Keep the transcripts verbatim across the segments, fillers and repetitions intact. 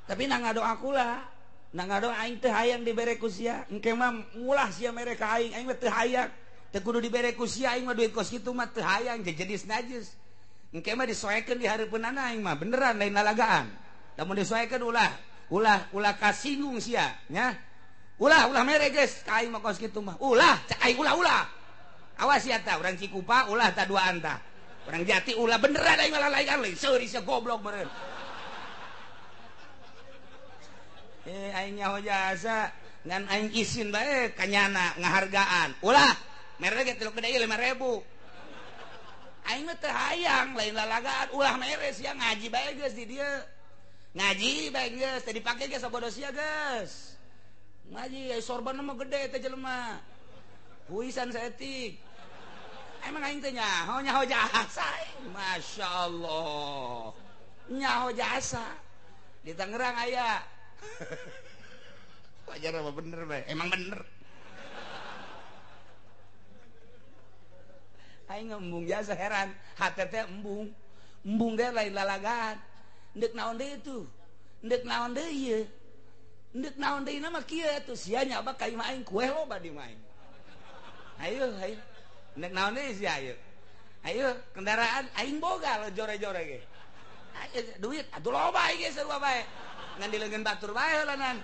tapi na ngadoa kula na ngadoa aing teu hayang dibere ku sia engke mah ngulah sia mere ka aing aing mah teu hayang teu kudu dibere ku sia aing mah duit kos kitu mah teu hayang jejenis najis engke mah disoekeun di hareupeunana aing mah beneran lain lalagaan lamun disoekeun ulah ulah ulah kasinggung sia nya ulah ulah mere geus ka aing mah kos kitu mah ulah cak aing ulah ulah awas ya ta urang Cikupa ulah ta duaan ta urang Jati ulah beneran aing mah lalaian leuy seuri sia goblok meureun eh aing nyaho jasa ngan aing izin bae kanyana ngahargaan ulah mere ge tilu gede lima ribu aing mah teu hayang lain lalagaan ulah mere sia ngaji bae geus di dieu ngaji bae geus teu dipake geus sabodo sia geus ngaji ai sorban mah gede teh jelema puisan saeutik emang aing teh nyaho nyaho jasa masyaallah nyaho jasa di Tangerang aya wajar apa bener be emang bener aing embung jasa heran hate teh embung embung teh lain lalagan ndek naon deui itu ndek naon deui ieu ndek naon deui na mah kieu atuh sia nyoba ka imah aing kue loba di main ayo ayo ndek naon deui sia ayo ayo kendaraan aing boga lo jore-jore ge ayo duit atuh loba aing ge sarua bae ngan dileungeun batur bae heulanan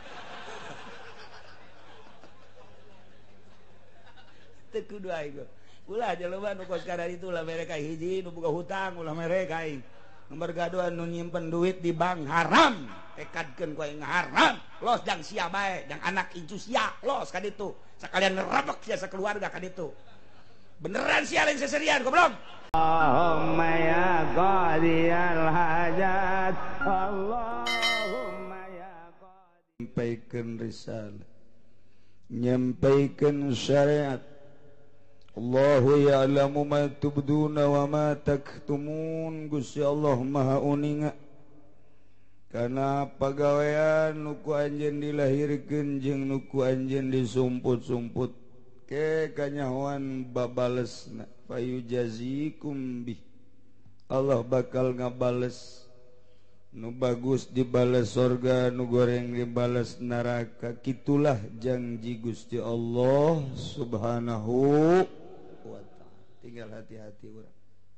teu kudu aing ulah jelema nu kos kada itu ulah mere ka hiji nu boga hutang ulah mere ka aing nomor gaduhan nu nyimpen duit di bank haram tekadkeun ku aing haram los jang sia bae jang anak incu sia los ka ditu sakalian ngerebek sia sakeluarga ka ditu beneran sia lain seserian goblok Allahumma ya qadiyal hajat Allahumma ya qadi nyampaikan risalah nyampaikan syariat Allahu ya'lamu ma tubduna wa ma taktumun Gusti Allah maha uninga kana pagawean nuku anjeun dilahirkeun jeung nuku anjeun disumput-sumput ke kanyahoan babalesna fayujazikum bih Allah bakal ngabales nu bagus dibales surga nu goreng dibales neraka kitulah janji Gusti Allah subhanahu wa ta'ala tinggal hati-hati urang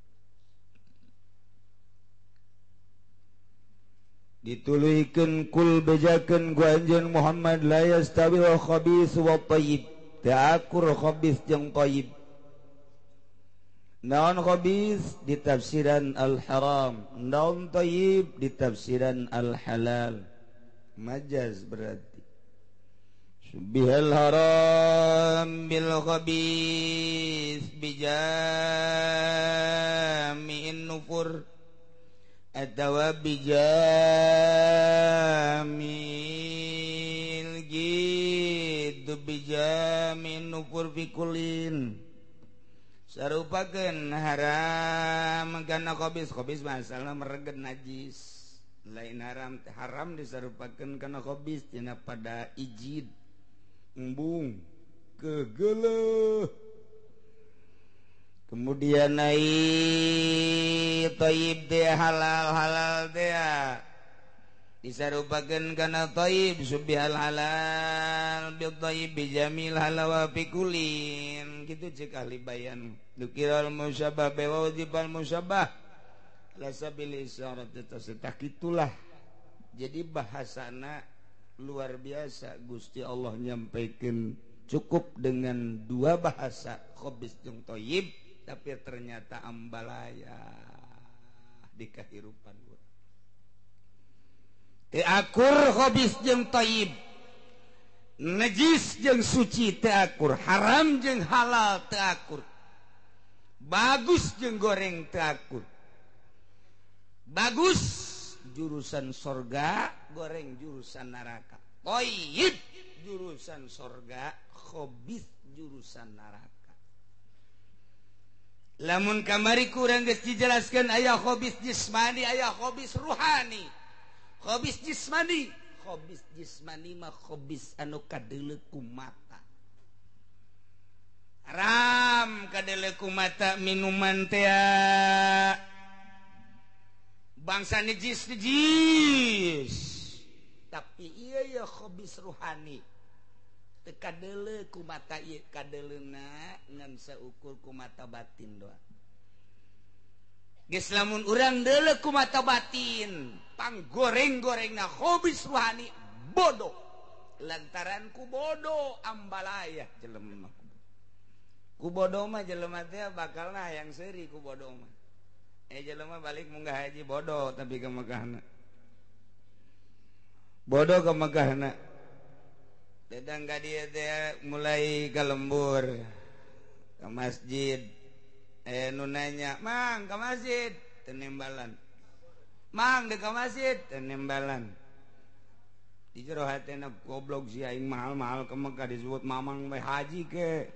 dituluykeun kul bejakeun ku anjeun Muhammad la yastawil khabith wa thayyib ta'akur khabith jeung thayyib naon khabith di tafsiran al-haram naon thayyib di tafsiran al-halal majaz berarti subihal haram bil khabith bijami'in nufur atawa bijamil gitu bijamin nufur fikulin sarupakeun haram kana khabis khabis masalah mereget najis lain haram haram disarupakeun kana khabis tina pada ijid embung kegeuleuh kemudian ai thayyib teh halal halal teh disarupakeun kana thayyib subhal halal bil thayyib bijamil halawa fikulin kitu ceuk ahli bayan dukiral musyabah wa wajibal musyabah la sabil isyarat tasatah kitulah jadi bahasana luar biasa Gusti Allah nyampaikeun cukup dengan dua bahasa khabis jeung thayyib tapi ternyata ambalaya di kehidupan teu akur khabis jeung thayyib najis jeung suci teu akur haram jeung halal teu akur bagus jeung goreng teu akur bagus jurusan sorga goreng jurusan neraka thayyib jurusan sorga khabis jurusan neraka lamun kamari kurang geus dijelaskeun aya khabis jismani aya khabis ruhani khabis jismani khabis jismani mah khabis anu kadeuleu ku mata haram kadeuleu ku mata minuman teh bangsa najis najis khobis ruhani kadele ku mata ieu kadelena ngan saukur ku mata batin doang geus lamun urang deuleu ku mata batin panggoreng-gorengna khobis ruhani bodoh lantaran ku bodoh ambalaya jelema ku bodoh mah jelema teh bakalna hayang seuri ku bodoh mah eh jelema balik munggah haji bodoh tapi ke Mekahna bodoh ke Mekahna dadang ka dieu teh mulai ka lembur ke masjid eh nu nanya mang ke masjid teu nembalan mang dek ke masjid teu nembalan di jero hatena goblok si aing mahal-mahal ke Mekah disebut mamang bae haji ke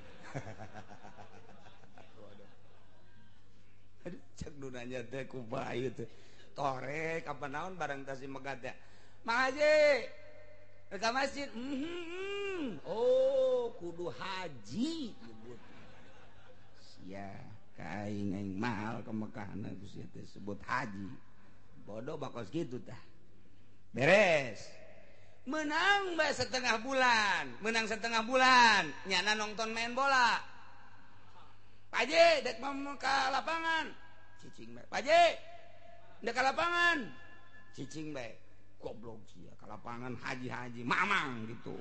aduh cek nu nanya teh ku bae teh torek apa naon barang tasi Mekah teh mang haji ke masjid mm-hmm. Oh kudu haji nyebut sia kaing aing mahal ke Mekah na Gusti teh sebut haji bodoh bakal gitu tah beres menang mbak setengah bulan menang setengah bulan nyana nonton main bola Pak Haji dek mau ke lapangan cicing bae Pak Haji dek ke lapangan cicing bae goblok sia ke lapangan haji-haji mamang gitu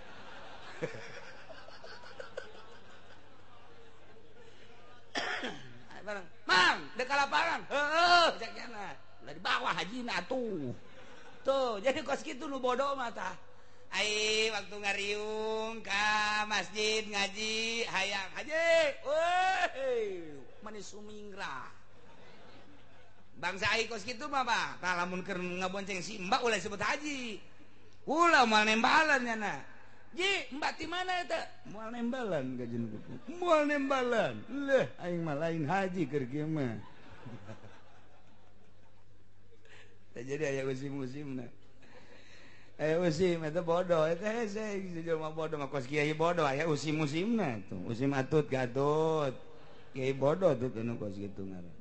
bareng mang dek ke lapangan heeh cek nyana udah di bawah hajina tuh tuh jadi kos gitu lu bodoh mata ai waktu ngariung ka masjid ngaji hayang haji woi manis sumingra bangsa ai kos gitu mah bah tah lamun keur ngabonceng si mbak ulah sebut haji ulah moal nembalan nya ji mbak di mana eta moal nembalan gajeun moal nembalan leh aing mah lain haji keur kieu mah jadi aya musim-musimna aya musim eta bodoh eta hese jelema bodoh mah kos kiai bodoh aya usim musimna tuh usim atut gatut kiai bodoh tuh anu kos kitu ngaran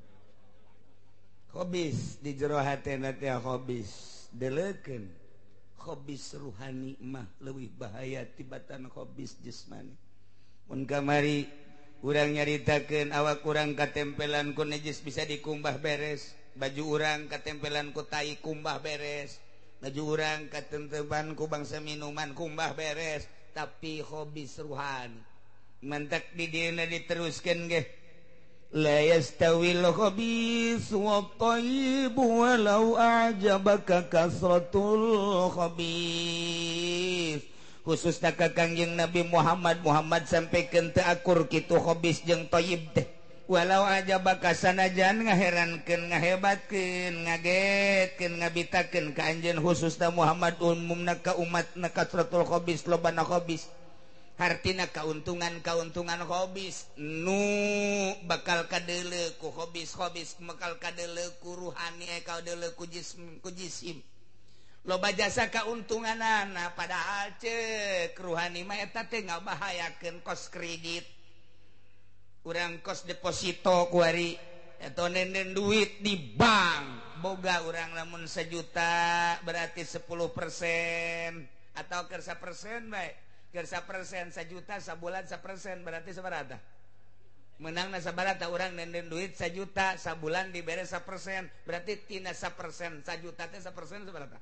khobis di jero hatena teh khobis deleukeun khobis ruhani mah leuwih bahaya tibatan khobis jasmani mun kamari urang nyaritakeun awak urang katempelan ku najis bisa dikumbah beres baju urang katempelan ku tai kumbah beres baju urang katenteban ku bangsa minuman kumbah beres tapi khobis ruhani mantak di dieuna diteruskeun ge la yastawil khabis wa thayyib walau a'jabaka kasratul khabis khususna ka Kangjeng Nabi Muhammad Muhammad sampikeun teu akur kitu khabis jeung thayyib teh walau aja baka sanajan ngaherankeun ngahebatkeun ngagetkeun ngabitakeun ka anjeun khususna Muhammad umumna ka umatna kasratul khabis lobana khabis hartina kauntungan-kauntungan khabis nu bakal kadeuleu ku khabis khabis bakal kadeuleu ku ruhani eh kadeuleu ku jism ku jisim loba jasa kauntunganana padahal ceuk ruhani mah eta teh ngabahayakeun kos kredit urang kos deposito kuari atau nenden duit di bank boga urang lamun sejuta berarti sepuluh persen atau kersa persen baik kersa persen sejuta sabulan sapersen berarti seberapa menang na sabarata urang nenden duit sejuta sabulan dibere sapersen berarti tina sapersen sajuta teh sapersen seberapa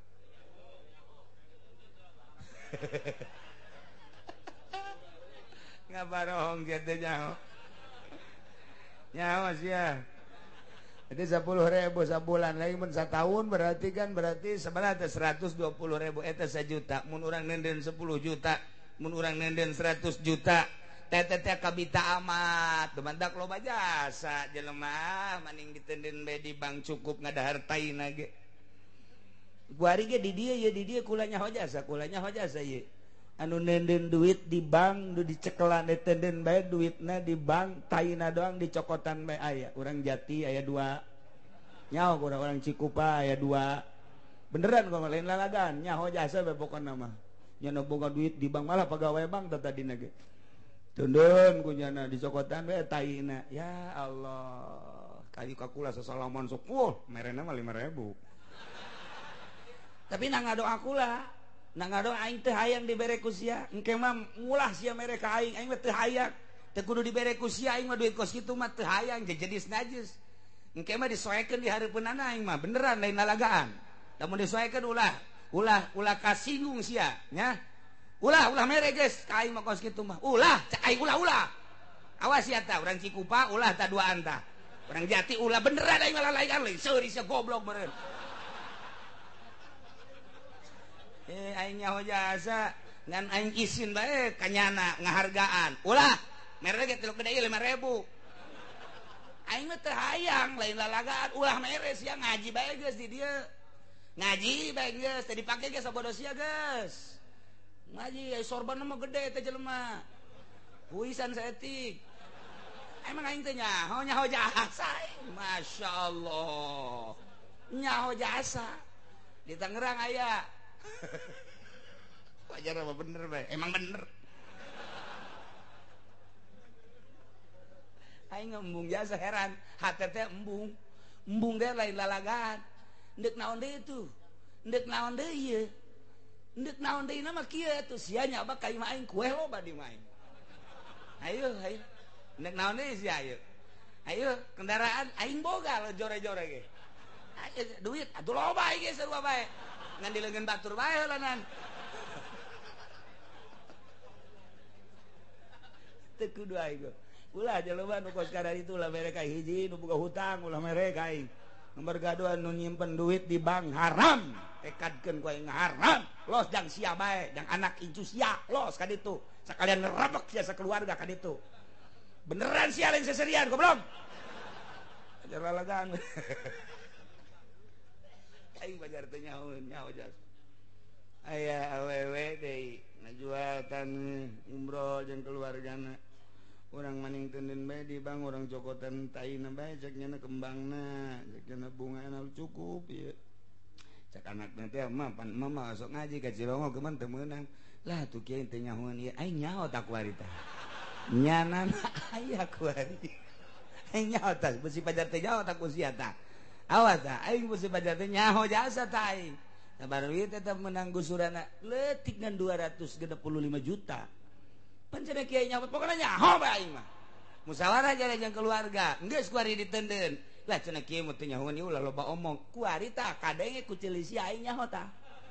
ngabarong gitu nyaho nyaho sia jadi sepuluh ribu sabulan lagi mun satahun berarti kan berarti sebenarnya seratus dua puluh ribu eta sajuta mun urang nenden sepuluh juta mun urang nenden seratus juta teh-teh kabita amat dumandak loba jasa jelema maning ditenden bae di bank cukup ngadahar taina ge guari ge di dieu ye di dieu kula nyaho jasa kula nyaho jasa ye anu nenden duit di bank nu dicekelan ditenden bae duitna di bank taina doang dicokotan bae aya urang Jati aya dua nyaho urang orang Cikupa aya dua beneran kok lain lalagan nyaho jasa bae pokona mah nya boga duit di bank malah pegawai bank tadina ge tundun ku nyana dicokotan bae taina ya Allah kayu kakula sasalamon sok puh merena mah lima ribu tapi nang ngado akula Nah ngado aing teu hayang dibere ku sia, engke mah ngulah sia mere ka aing, aing mah teu hayang. Teu kudu dibere ku sia aing mah duit kos kitu mah teu hayang jejedis najis. Engke mah disoekeun di hareupeunana aing mah beneran lain lalagaan. Lamun disoekeun ulah, ulah ulah kasinggung sia nya. Ulah ulah mere geus ka aing mah kos kitu mah. Ulah cak aing ulah ulah. Awas ya ta urang Cikupa ulah ta duaan tah. Urang Jati ulah beneran aing mah lalaian leuy seuri sia goblok meureun. Eh aing nyaho jasa ngan aing isin bae kanyana ngahargaan. Ulah mere ge tilu gede lima ribu. Aing mah teu hayang lain lalagaan ulah mere sia ngaji bae geus di dieu. Ngaji bae geus teu dipake geus sabodo sia geus. Ngaji ai sorban mah gede teh jelema. Puisan saeutik. Emang aing teh nyaho nyaho jasa. Masyaallah. Nyaho jasa. Di Tangerang aya wajar apa bener bae emang bener aing ngembung jasa heran hate teh embung embung teh lain lalagaan ndek naon deui itu ndek naon deui ieu ndek naon deui na mah kieu atuh sia nya bak ka imah aing kue loba di main ayo ayo ndek naon deui sia ayo ayo kendaraan aing boga lo jore-jore ge ayo duit atuh loba ge sarua bae ngan dileungeun batur bae heulanan teu kudu aing ulah jelema nu kos kada itu ulah mere ka hiji nu boga hutang ulah mere ka aing nomor gaduhan nu nyimpen duit di bank haram tekadkeun ku aing haram los jang sia bae jang anak incu sia los ka ditu sakalian ngerebek sia sakeluarga ka ditu beneran sia lain seserian goblok ajar lalagaan aing bajar teh nyaho nyaho jas aya awewe deui ngajualkan umroh jeung keluargana urang maning teuneun bae di bang urang cokotan taina bae cek nyana kembangna cek nyana bungana cukup ieu cek anakna teh mah pan mama sok ngaji ka Cirongo keuman teu meunang lah tuh kieu teh nyahoan ieu aing nyaho tak kuari tah nyana aya kuari aing nyaho tah beusi pajar teh nyaho tak ku sia tah awas tah aing mesti pajar teh nyaho jasa tah aing sabar ieu teh menang gusurana leutik ngan dua ratus genep puluh lima juta pancen kiai nyaho pokona nyaho bae aing mah musyawarah jare jeung keluarga geus kuari diteundeun lah cenah kiai mah teh nyahoan ieu ulah loba omong kuari tah kadenge ku ceulisi aing nyaho tah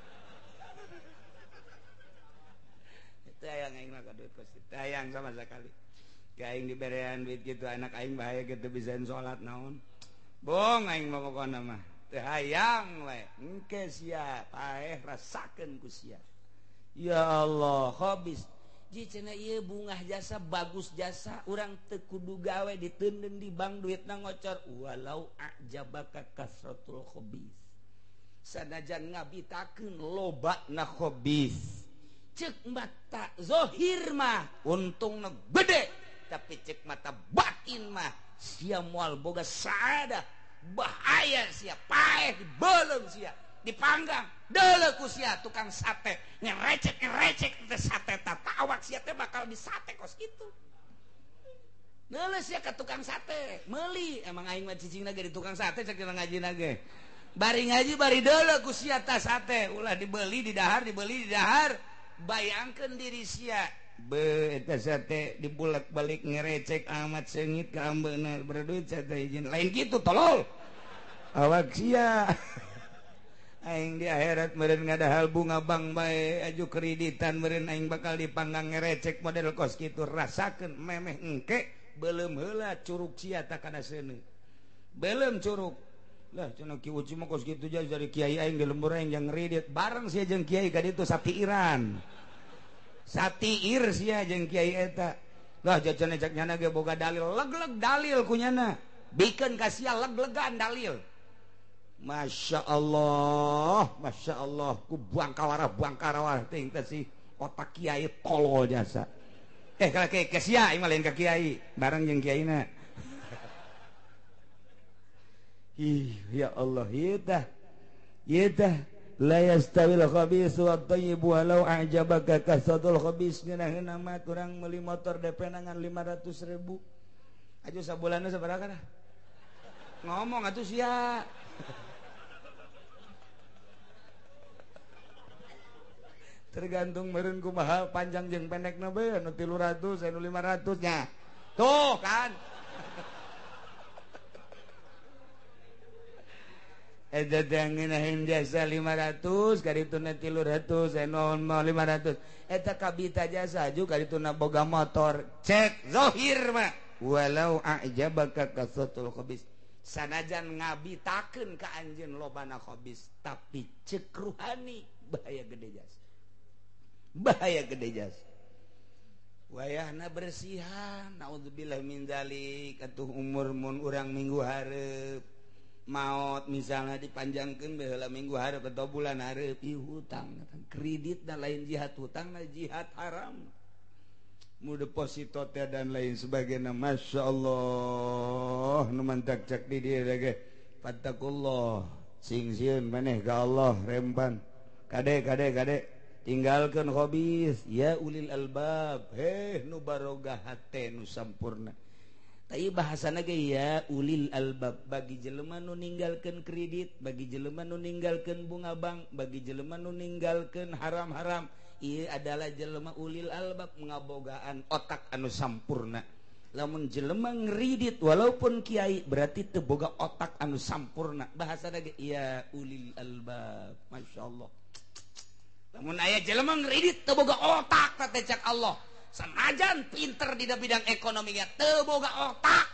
teu hayang aing mah ka duit kos teu hayang sama sakali ka aing diberean duit kitu anak aing bahaya kitu bisa salat naon bong aing mah pokona mah teu hayang we engke sia paeh rasakeun ku sia ya Allah habis ji cenah ieu bungah jasa bagus jasa urang teu kudu gawe diteundeun di bank duitna ngocor walau ajabaka kasratul khabis sanajan ngabitakeun lobana khabis ceuk mata zahir mah untungna gede tapi cek mata batin mah sia moal boga saada bahaya sia paeh dibeuleung sia dipanggang deuleu ku sia tukang sate ngerecek ngerecek teh sate tah awak sia teh bakal disate kos kitu deuleu sia ka tukang sate meuli emang aing mah cicingna ge di tukang sate cek dina ngajina ge bari ngaji bari deuleu ku sia tah sate ulah dibeli di dahar dibeli di dahar bayangkeun diri sia be eta sate dibulak-balik ngerecek amat seungit ka ambeuna berduit sate izin lain kitu tolol awak sia aing di akhirat meureun ngadahal bunga bank bae aju kreditan meureun aing bakal dipanggang ngerecek model kos kitu rasakeun memeh engke beuleum heula curug sia tah kana seuneu beuleum curug lah cenah Ki Uci mah kos kitu jadi dari kiai aing di lembur aing yang ngredit bareng sia jeung kiai ka ditu satiiran satiir sia jeung kiai eta lah jajan cek nyana ge boga dalil leg-leg dalil kunyana bikeun ka sia leg-legan dalil Masya Allah Masya Allah ku buangkawarah buangkarawah ting teh si otak kiai tolol jasa eh kalau ke ke sia ieu mah lain ka kiai bareng jeung kiaina ih ya Allah ieu tah ieu tah la yastawil khabis wa thayyib walau a'jabaka kasatul khabis ngeunah mah urang meuli motor D P nangan lima ratus ribu aju sabulanna sabaraha dah ngomong atuh sia tergantung meureun kumaha panjang jeung pendekna bae anu tilu ratus anu lima ratus nya tuh kan eta teh ngeunaheun jasa lima ratus karituna tilu ratus anu lima ratus eta kabita jasa aju karituna boga motor cek zahir mah walau a'jabaka kasatul khabis sanajan ngabitakeun ka anjeun lobana khabis tapi cek ruhani bahaya gede jasa bahaya gede jasa wayahna bersihan naudzubillah min dzalik atuh umur mun urang minggu hareup maut misalnya dipanjangkeun baheula minggu hareup atau bulan hareup ieu hutang kredit dan lain jihad hutang na jihad haram mu deposito teh dan lain sebagainya masyaallah nu mantak cak di dieu ge fattakullah sing sieun maneh ka Allah remban kade kade kade tinggalkeun hobis ya ulil albab heh nu barogah hate nu sampurna tapi bahasana ge ya ulil albab bagi jelema nu ninggalkeun kredit bagi jelema nu ninggalkeun bunga bank bagi jelema nu ninggalkeun haram-haram ieu adalah jelema ulil albab ngabogaan otak anu sampurna lamun jelema ngridit walaupun kiai berarti teu boga otak anu sampurna bahasana ge ya ulil albab masyaallah lamun aya jelema ngridit teu boga otak teh cak Allah sanajan pinter di bidang ekonominya teu boga otak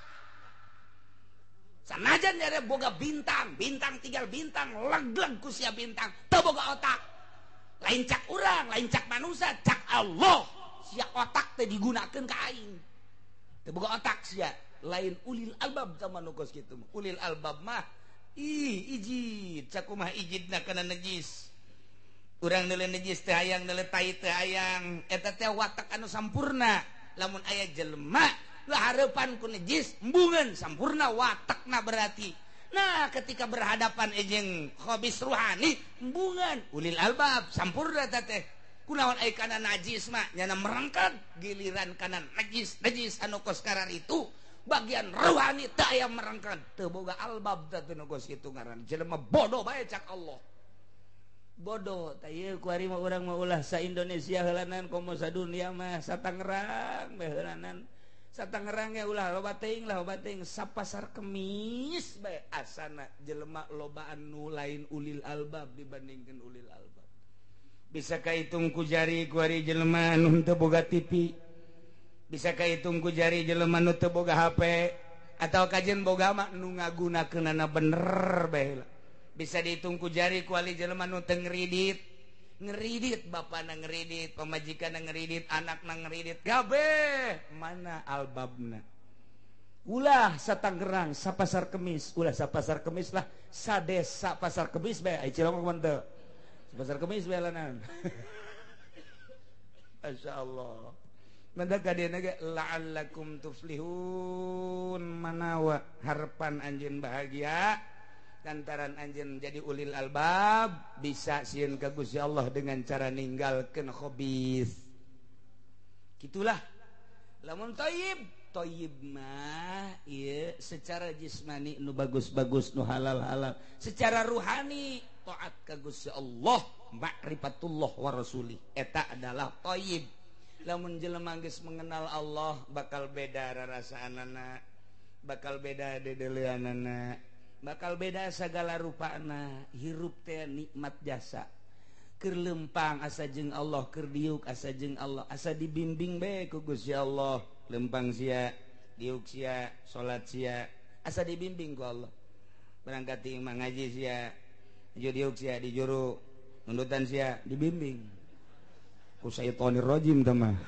sanajan nyare boga bintang bintang tinggal bintang leg-leg ku sia bintang teu boga otak lain cak urang lain cak manusia cak Allah sia otak teh digunakeun ka aing teu boga otak sia lain ulil albab zaman nu kos kitu ulil albab mah ih ijid cak kumaha ijidna kana najis urang neuleuh najis teh hayang neuleuh tai teh hayang eta teh watak anu sampurna lamun aya jelema nu hareupan ku najis embungeun sampurna watakna berarti nah ketika berhadapan jeung khabis ruhani embungeun ulil albab sampurna eta teh kunaon aya kana najis mah nyana merengket giliran kana najis najis anu kos karar itu bagian ruhani teu aya merengket teu boga albab teh nu kos kitu ngaran jelema bodoh bae cak Allah bodoh tayeu kuari mah urang mah ulah sa Indonesia heulanan komo sadunia mah Satangerang bae heulanan Satangerang ge ulah loba teuing lah loba teuing sapasar kemis bae asana jelema lobaan nu lain ulil albab dibandingkeun ulil albab bisa kahitung ku jari kuari jelema nu teu boga T V bisa kahitung ku jari jelema nu teu boga H P atawa kajen boga mah nu ngagunakeunana bener bae heula bisa dihitung ku jari kuali jelema nu teu ngridit ngridit bapana ngridit pamajikanna ngridit anakna ngridit kabeh mana albabna ulah Satangerang sapasar kemis ulah sapasar kemis lah sadesa pasar kemis bae ai cilongok mah teu pasar kemis bae lanan masyaallah manda kadena ge la'allakum tuflihun manawa harapan anjeun bahagia lantaran anjeun jadi ulil albab bisa sieun ka Gusti Allah dengan cara ninggalkeun khabis gitulah lamun thayyib thayyib mah ieu secara jismani nu bagus-bagus nu halal-halal secara ruhani taat ka Gusti Allah ma'rifatullah wa rasulih eta adalah thayyib lamun jelema geus mengenal Allah bakal beda rarasaanana bakal beda dedeuleunana bakal beda segala rupana hirup teh nikmat jasa keur lempang asa jeung Allah keur diuk asa jeung Allah asa dibimbing bae ku Gusti Allah lempang sia diuk sia salat sia asa dibimbing ku Allah berangkat imah ngaji sia ju diuk sia dijuru nundutan sia dibimbing ku syaitonir rajim teh mah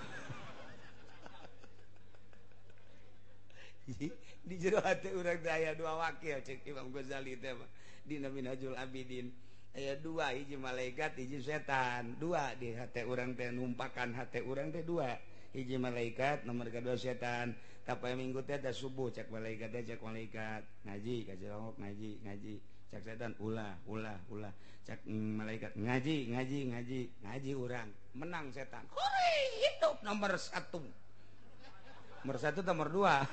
di jero hati urang teh aya dua wakil cek Imam Ghazali teh mah dina Minhajul Abidin aya dua hiji malaikat hiji setan dua di hati urang teh numpakan hati urang teh dua hiji malaikat nomor kedua setan kapoe minggu teh teh subuh cek malaikat teh cek malaikat ngaji ka cilongok ngaji ngaji cek setan ulah ulah ulah cek mm, malaikat ngaji ngaji ngaji ngaji urang menang setan hore hidup nomor satu nomor satu nomor dua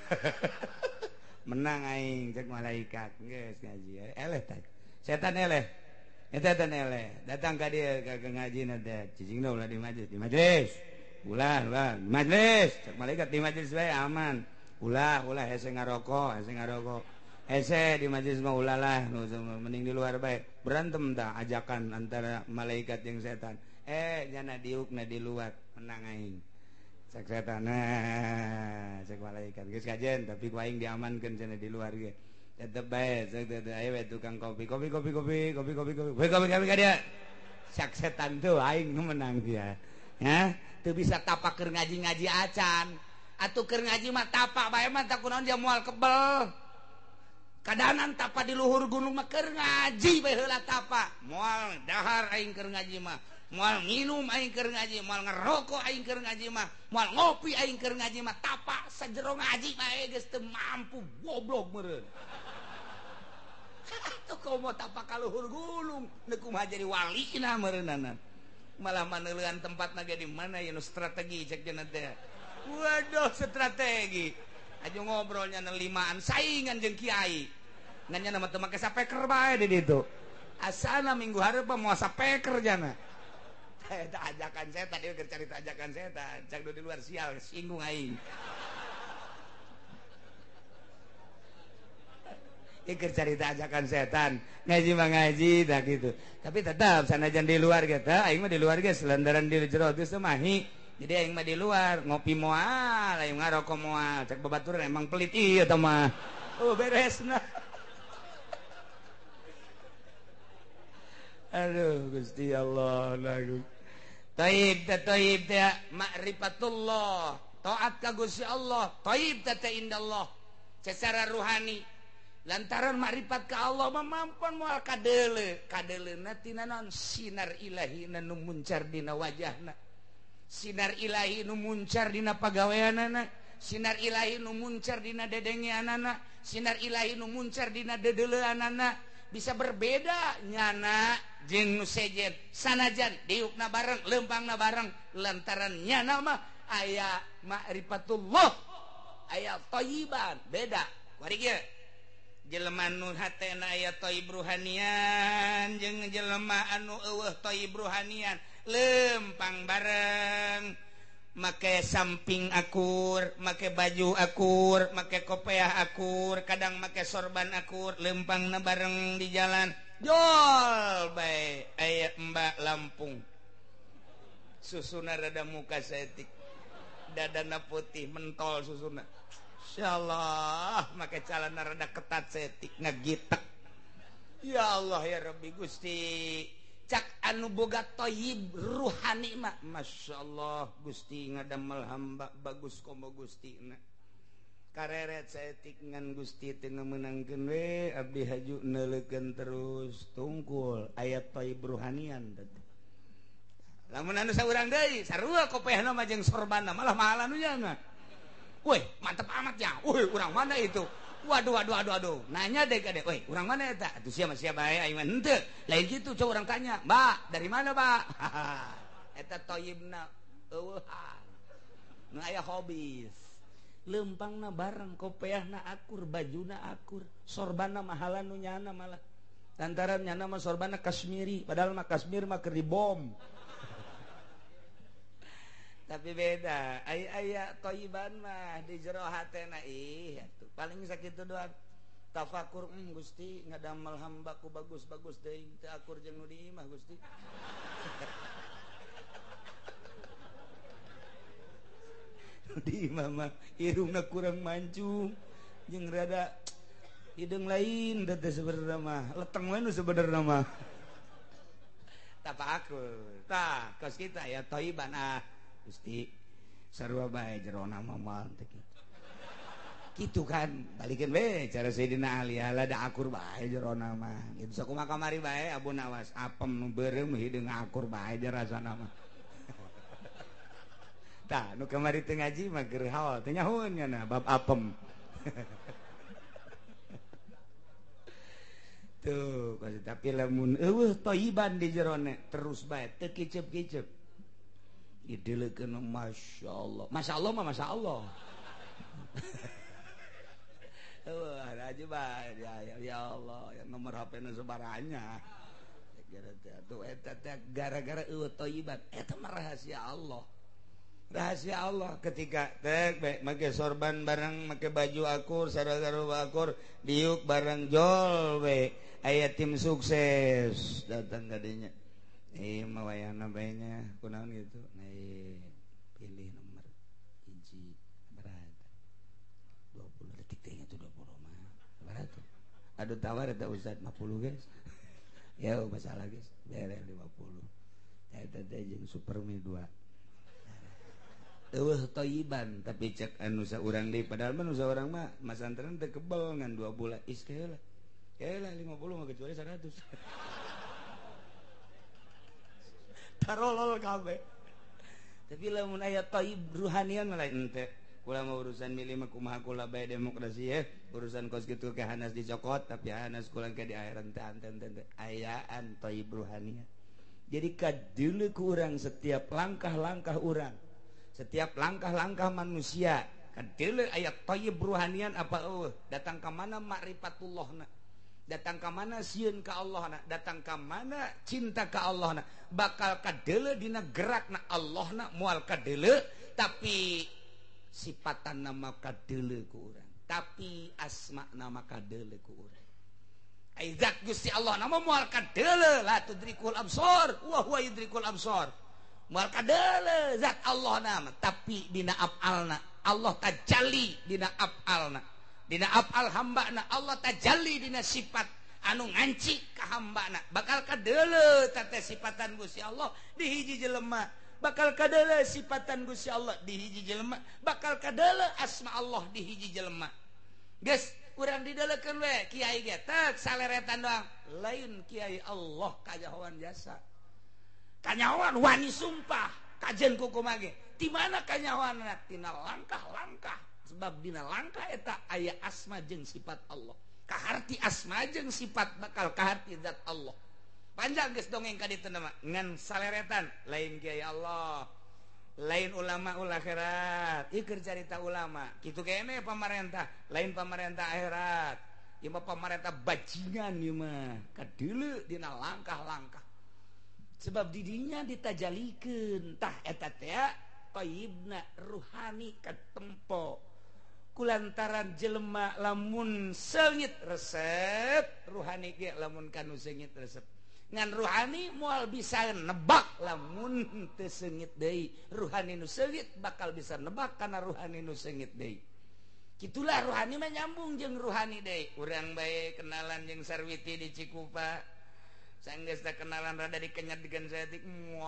menang aing cek malaikat geus ngaji eleh teh setan eleh eta teh nele datang ka dieu ka ngajina teh cicingna ulah di majelis di majelis ulah ulah di majelis cek malaikat di majelis bae aman ulah ulah hese ngarokok hese ngarokok hese di majelis mah ulah lah mending di luar bae berantem tah ajakan antara malaikat jeung setan eh nyana diukna di luar menang aing cek setan nah cek malaikat geus kajen tapi ku aing diamankeun cenah di luar ge tetep bae cek teh aya we tukang kopi kopi kopi kopi kopi kopi kopi we kopi kopi ka dia cek setan tuh aing nu menang dia ya teu bisa tapak keur ngaji-ngaji acan atuh keur ngaji mah tapak bae mah tak kunaon dia moal kebel kadanan tapak di luhur gunung mah keur ngaji bae heula tapak moal dahar aing keur ngaji mah moal nginum aing keur ngaji moal ngerokok aing keur ngaji mah moal ngopi aing keur ngaji mah tapak sajero ngaji bae geus teu mampu goblok meureun atuh komo tapak ka luhur gunung neuk kumaha jadi walina meureunana malah maneuleun tempatna ge di mana ya nu strategi cek cenah teh waduh strategi aja ngobrolnya limaan saingan jeung kiai nanya nama teu make sapeker bae di ditu asana minggu hareup moal sapeker jana eta ajakan setan ieu keur carita ajakan setan cak di luar sial singgung aing ikut cerita ajakan setan ngaji mah ngaji tak gitu tapi tetap sanajan di luar kita aing mah di luar ge selendaran di jero geus mahi jadi aing mah di luar ngopi moal aing ngarokok moal cek babaturan emang pelit ieu tah mah oh beresna aduh Gusti Allah lagu taib teh taib teh ma'rifatullah taat ka Gusti Allah taib teh indallah secara ruhani lantaran makrifat ka Allah mamampan moal kadeule kadeleuna tina naon sinar ilahi nu muncar dina wajahna sinar ilahi nu muncar dina pagaweanana sinar ilahi nu muncar dina dedengeanana sinar ilahi nu muncar dina dedeleuanana bisa berbeda nyana jeung nu sejen sanajan diukna bareng lempangna bareng lantaran nyana mah aya ma'rifatullah aya thayyiban beda kuari kieu jelema nu hatena aya thayyib ruhanian jeung jelema anu eueuh thayyib ruhanian lempang bareng make samping akur make baju akur make kopiah akur kadang make sorban akur lempangna bareng di jalan jol bae aya Mbak Lampung susuna rada muka setik dadana putih mentol susuna insyaallah make calana rada ketat setik ngagitek ya Allah ya Rabbi Gusti cak anu boga thayyib ruhani mah masyaallah Gusti ngadamel hamba bagus komo Gustina kareret setik ngan Gusti teu ngeumeunangkeun we abdi haju neuleukeun terus tungkul ayat thayyib ruhanian teh lamun anu saurang deui sarua kopiahna mah jeung sorbanna malah mahal anu nya woi mantep amat ya woi urang mana itu waduh waduh waduh waduh nanya deh kadek woi urang mana eta atuh sia mah sia bae aing mah henteu lain kitu coba urang tanya mbak dari mana mbak eta thayyibna eueuhan nu aya hobis lempangna bareng kopiahna akur bajuna akur sorbanna mahalan nu nyana malah lantaran nyana mah sorbanna kasmiri padahal mah kasmir mah keur dibom tapi beda aya thayyiban mah di jero hatena ih atuh paling sakitu doang tafakur hmm, Gusti ngadamel hambaku bagus-bagus deui teu akur jeung nu di imah Gusti di imah mah irungna kurang mancung jeung rada hideung lain da teh sebenarnya mah leteng we nu sebenarnya mah tafakur tah kos kita ya thayyiban ah Gusti sarua bae jerona mah teh kitu kitu kan balikeun we cara Sayyidina Ali da akur bae jerona mah kitu sakumaha kamari bae Abu Nawas apem nu beureum hideung akur bae jer rasana mah tah nu kamari teu ngaji mah keur haol teu nyahoun nya bab apem tuh tapi lamun eueuh thayyiban di jerona terus bae teu kicep-kicep idelekeun masyaallah masyaallah mah masyaallah eueuh aja bae ya, ya Allah ya nomor H P-na sabaranya gara-gara thayyiban eta mah rahasia Allah. Rahasia Allah ketika tek make sorban barang make baju akur saragara akur diuk barang jol we aya tim sukses datang kadinya eh mawayana bae-nya kunaon gitu nah pilih nomor hiji berat dua puluh detik teh itu dua puluh mah berat tuh aduh tawar eta ustad lima puluh guys ya masalah guys bere lima puluh eta teh jeung supermi dua eueuh thayyiban tapi cek anu saurang deui padahal mah nu saurang mah masantren teh kebel ngan dua bulan is heula heula lima puluh mah kecuali seratus tarolol kabeh tapi lamun aya thayyib ruhanian mah lain teh kula mah urusan milih mah kumaha kula bae demokrasi ya urusan kos kitu ke hanas dicokot tapi hanas kula ke di akhirat teh anten teh ayaan thayyib ruhanian jadi kadeuleu ku urang setiap langkah-langkah urang setiap langkah-langkah manusia kadeuleu aya thayyib ruhanian apa eueuh datang ka mana ma'rifatullahna datang ka mana sieun ka Allahna datang ka mana cinta ka Allahna bakal kadeuleu dina gerakna Allahna moal kadeuleu tapi sifatan nama kadeuleu ku urang tapi asma nama kadeuleu ku urang ai zat Gusti Allah nama moal kadeuleu la tudrikul absar wa huwa yudrikul absar moal kadeuleu zat Allah nama tapi dina afalna Allah tajalli dina afalna dina afal hambana Allah tajalli dina sifat anu nganci ka hambana bakal kadeuleu teh sifatan Gusti Allah di hiji jelema bakal kadeuleu sifatan Gusti Allah di hiji jelema bakal kadeuleu asma Allah di hiji jelema geus urang dideulekeun we kiai ge teu saleretan doang lain kiai Allah kajahoan jasa kanyawan wani sumpah kajen kukumaha ge di mana kanyawanna tina langkah-langkah sebab dina langkah eta aya asma jeung sifat Allah kaharti asma jeung sifat bakal kaharti zat Allah panjang geus dongeng ka ditu mah ngan saleretan lain kiai Allah lain ulama ul akhirat ieu keur carita ulama kitu kene pamarentah lain pamarentah akhirat ieu mah pamarentah bajingan ieu mah kadeuleu dina langkah-langkah sebab didinya ditajalikeun tah eta teh thayyibna ruhani katempo kulantaran jelema lamun seungit resep ruhani ge lamun kanu seungit resep ngan ruhani moal bisa nebak lamun teu seungit deui ruhani nu seungit bakal bisa nebak kana ruhani nu seungit deui kitulah ruhani mah nyambung jeung ruhani deui urang bae kenalan jeung Sarwiti di Cikupa sanggeus teh kenalan rada dikenyat digan saeutik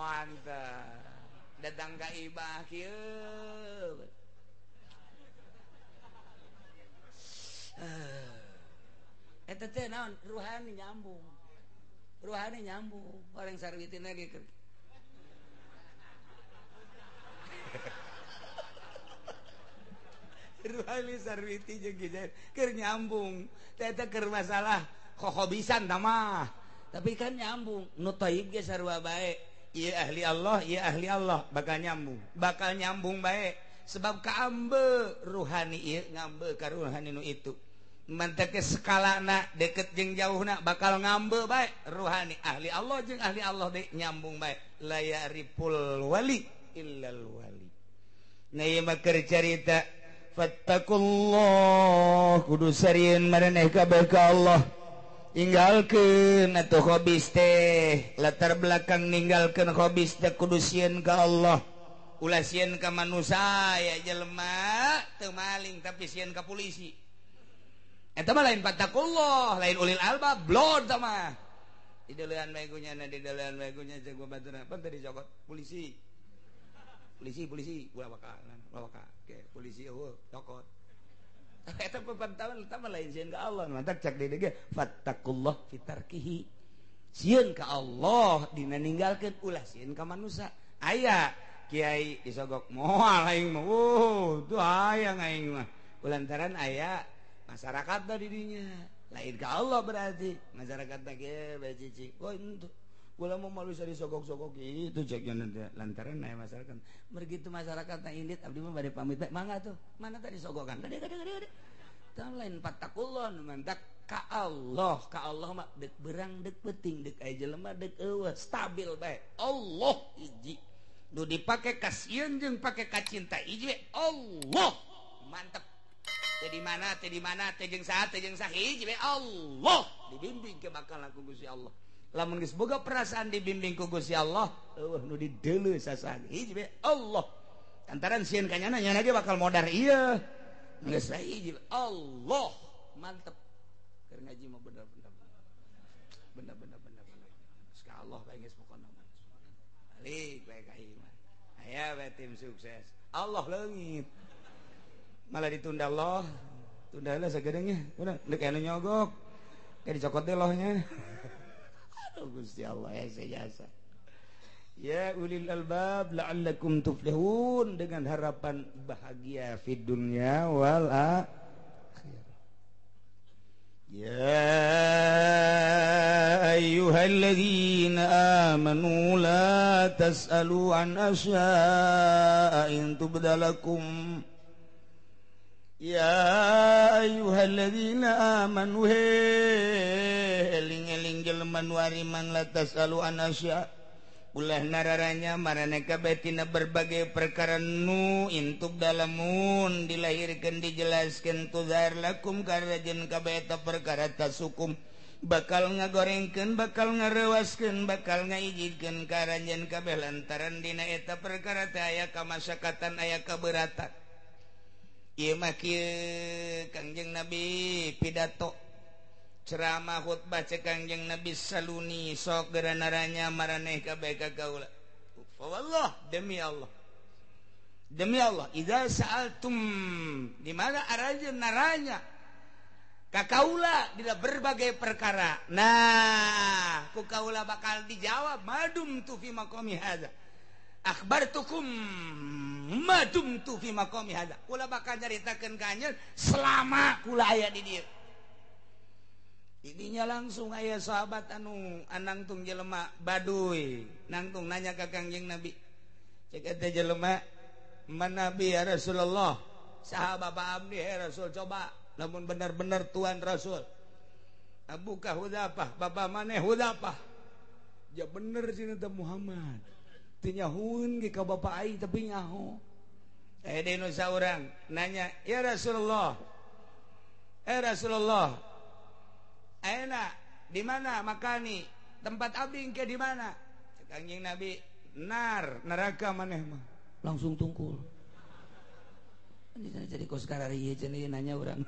muantah datang ka ibah kieu eta teh naon ruhani nyambung ruhani nyambung orang Sarwiti lagi ke ruhani Sarwiti jeung kieu keur nyambung teh teh keur masalah khohobisan tamah tapi kan nyambung nu thayyib ge sarua bae ieu ahli Allah ieu ahli Allah bakal nyambung bakal nyambung bae sebab kaambe ruhani ieu ngambe ka ruhani nu itu manteke skalana deket jeung jauhna bakal ngambe bae ruhani ahli Allah jeung ahli Allah deui nyambung bae la yariful wali illal wali nah ieu mah keur carita fattakullah kudu sarieun maraneh kabeh ka Allah tinggalkeun atuh hobis teh latar belakang ninggalkeun hobis teh kudu sieun ka Allah ulah sieun ka manusia ya jelema teu maling tapi sieun ka polisi eta mah lain fattakullah lain ulil albab blod mah di deulean bae gunyana di deulean bae gunya jeung baturna pan tadi cokot polisi polisi polisi ulah bakalan ulah bakal ke polisi eueuh cokot eta pepantauan eta mah lain sieun ka Allah mantap cak deui ge fattakullah fitarkihi sieun ka Allah dina ninggalkeun ulah sieun ka manusia aya kiai disogok moal aing mah uh tuh hayang aing mah kulantaran aya masyarakat da didinya lain ka Allah berarti masyarakat da ge bae cicing oh itu ulah mau malu sari sogok-sogok itu ceknya lantaran aya masyarakat begitu masyarakat na indit abdi mah bade pamit mangga tuh mana tadi sogokan gede gede gede tah lain fattakullah nu mantak ka Allah ka Allah mah dek berang dek peting dek aya jelema dek eueuh stabil bae Allah hiji nu dipake ka sieun jeung pake ka cinta hiji we Allah mantep teh di mana teh di mana teh jeung saha teh jeung saha hiji we Allah dibimbing ke bakal ku Gusti Allah lamun geus boga perasaan dibimbing ku Gusti Allah eueuh nu dideuleu sasaha hiji we Allah antaran sieun kanyana nya ge bakal modar ieu geus hiji Allah mantep ngaji mah bener-bener bener-bener bener-bener sekali Allah bae geus pokona balik bae ka ieu mah aya bae tim sukses Allah leungit malah ditunda Allah tunda heula sagedeungnya udah deuk anu nyogok kayak dicokot deh lohnya aduh Gusti Allah ya sejasa ya ulil albab la'allakum tuflihun dengan harapan bahagia fid dunya wal akhirah. Ya ayyuhalladzina amanu la tas'alu an asya'a in tubdalakum Ya ayyuhalladzina amanu eling-eling jelema nu ariman la tas'alu an asya'a ulah nararanya marane kabeh tina berbagai perkara nu intub dalamun dilahirkeun dijelaskeun tuzar lakum karajen kabeh eta perkara tasukum bakal ngagorengkeun bakal ngarewaskeun bakal ngaijidkeun karajen kabeh lantaran dina eta perkara teh aya kamasyakatan aya kabeuratan ieu mah kieu Kangjeng Nabi pidato ceramah khutbah cek Kangjeng Nabi saluni sok geranaranya maraneh kabeh ka kaula fa wallah demi Allah demi Allah idza sa'altum di mana arajeun naranya ka kaula dina berbagai perkara nah ku kaula bakal dijawab madum tu fi maqami hadza akhbartukum madum tu fi maqami hadza kula bakal nyaritakeun ka anjeun selama kula aya di dieu Idinya langsung aya sahabat anu anangtung jelema baduy nangtung nanya ka Kangjeng Nabi cek eta jelema man Nabi ya Rasulullah saha bapa abdi ya Rasul coba lamun bener-bener Tuhan Rasul abuka Hudzafah bapa maneh Hudzafah ya bener cenah teh Muhammad teu nyahueun ge ka bapa aing tapi nyaho aya deui nu saurang nanya ya Rasulullah eh Rasulullah Ayeuna di mana makani tempat abdi engke di mana Kangjeng Nabi nar neraka maneh mah langsung tungkul jadi kos karari ieu cenah nanya urang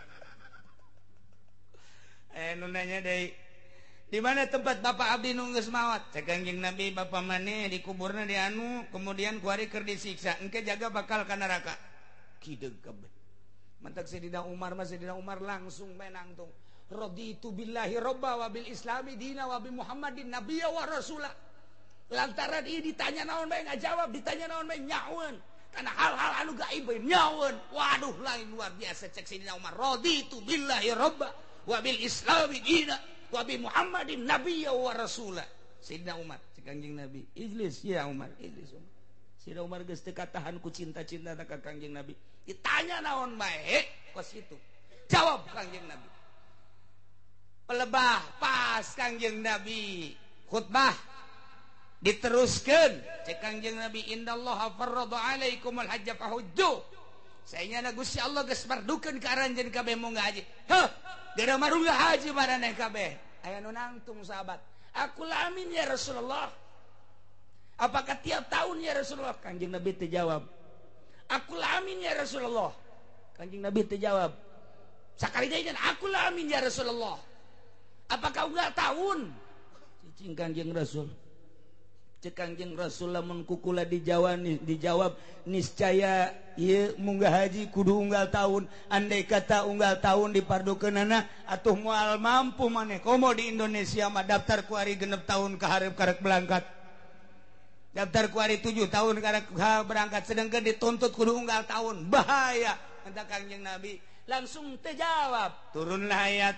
eh nu nanya deui di mana tempat bapak abdi nu geus maot cek Kangjeng Nabi bapa maneh di kuburna di anu kemudian ku hari keur disiksa engke jaga bakal ka neraka kideug kabeh mantak Sayyidina Umar mah Sayyidina Umar langsung bae nangtung raditu billahi robba wa bil islami dina wa bi muhammadin nabiyya wa rasulah lantaran ieu ditanya naon bae ngajawab ditanya naon bae nyaeun kana hal-hal anu gaib bae nyaeun waduh lain luar biasa cek Sayyidina Umar raditu billahi robba wa bil islami dina wa bi muhammadin nabiyya wa rasulah Sayyidina Umar cek Kangjeng Nabi ijlis ya Umar ijlis Umar Sayyidina Umar geus teu katahan ku cinta-cinta ka Kangjeng Nabi ditanya naon bae kos itu jawab Kangjeng Nabi pelebah pas Kangjeng Nabi khutbah diteruskan cek Kangjeng Nabi indallaha farrada alaikumul hajja fahujju saenyana Gusti Allah geus mardukeun ka aranjeun kabeh mung haji heuh gara marungga haji maraneh kabeh aya nu nangtung sahabat aku lamin ya Rasulullah apakah tiap tahun ya Rasulullah Kangjeng Nabi teu jawab aku lamin ya Rasulullah Kangjeng Nabi teu jawab sakali deui aku lamin ya Rasulullah apakah unggal tahun cicing Kangjeng Rasul cek Kangjeng Rasul lamun kukula dijawab dijawab niscaya ieu munggah haji kudu unggal tahun andai kata unggal tahun dipardukeunana atuh moal mampu maneh komo di Indonesia mah daftar ku ari genep tahun ka hareup karek berangkat daftar ku ari tujuh tahun karek berangkat sedengkeun dituntut kudu unggal tahun bahaya anta Kangjeng Nabi langsung teu jawab turunlah ayat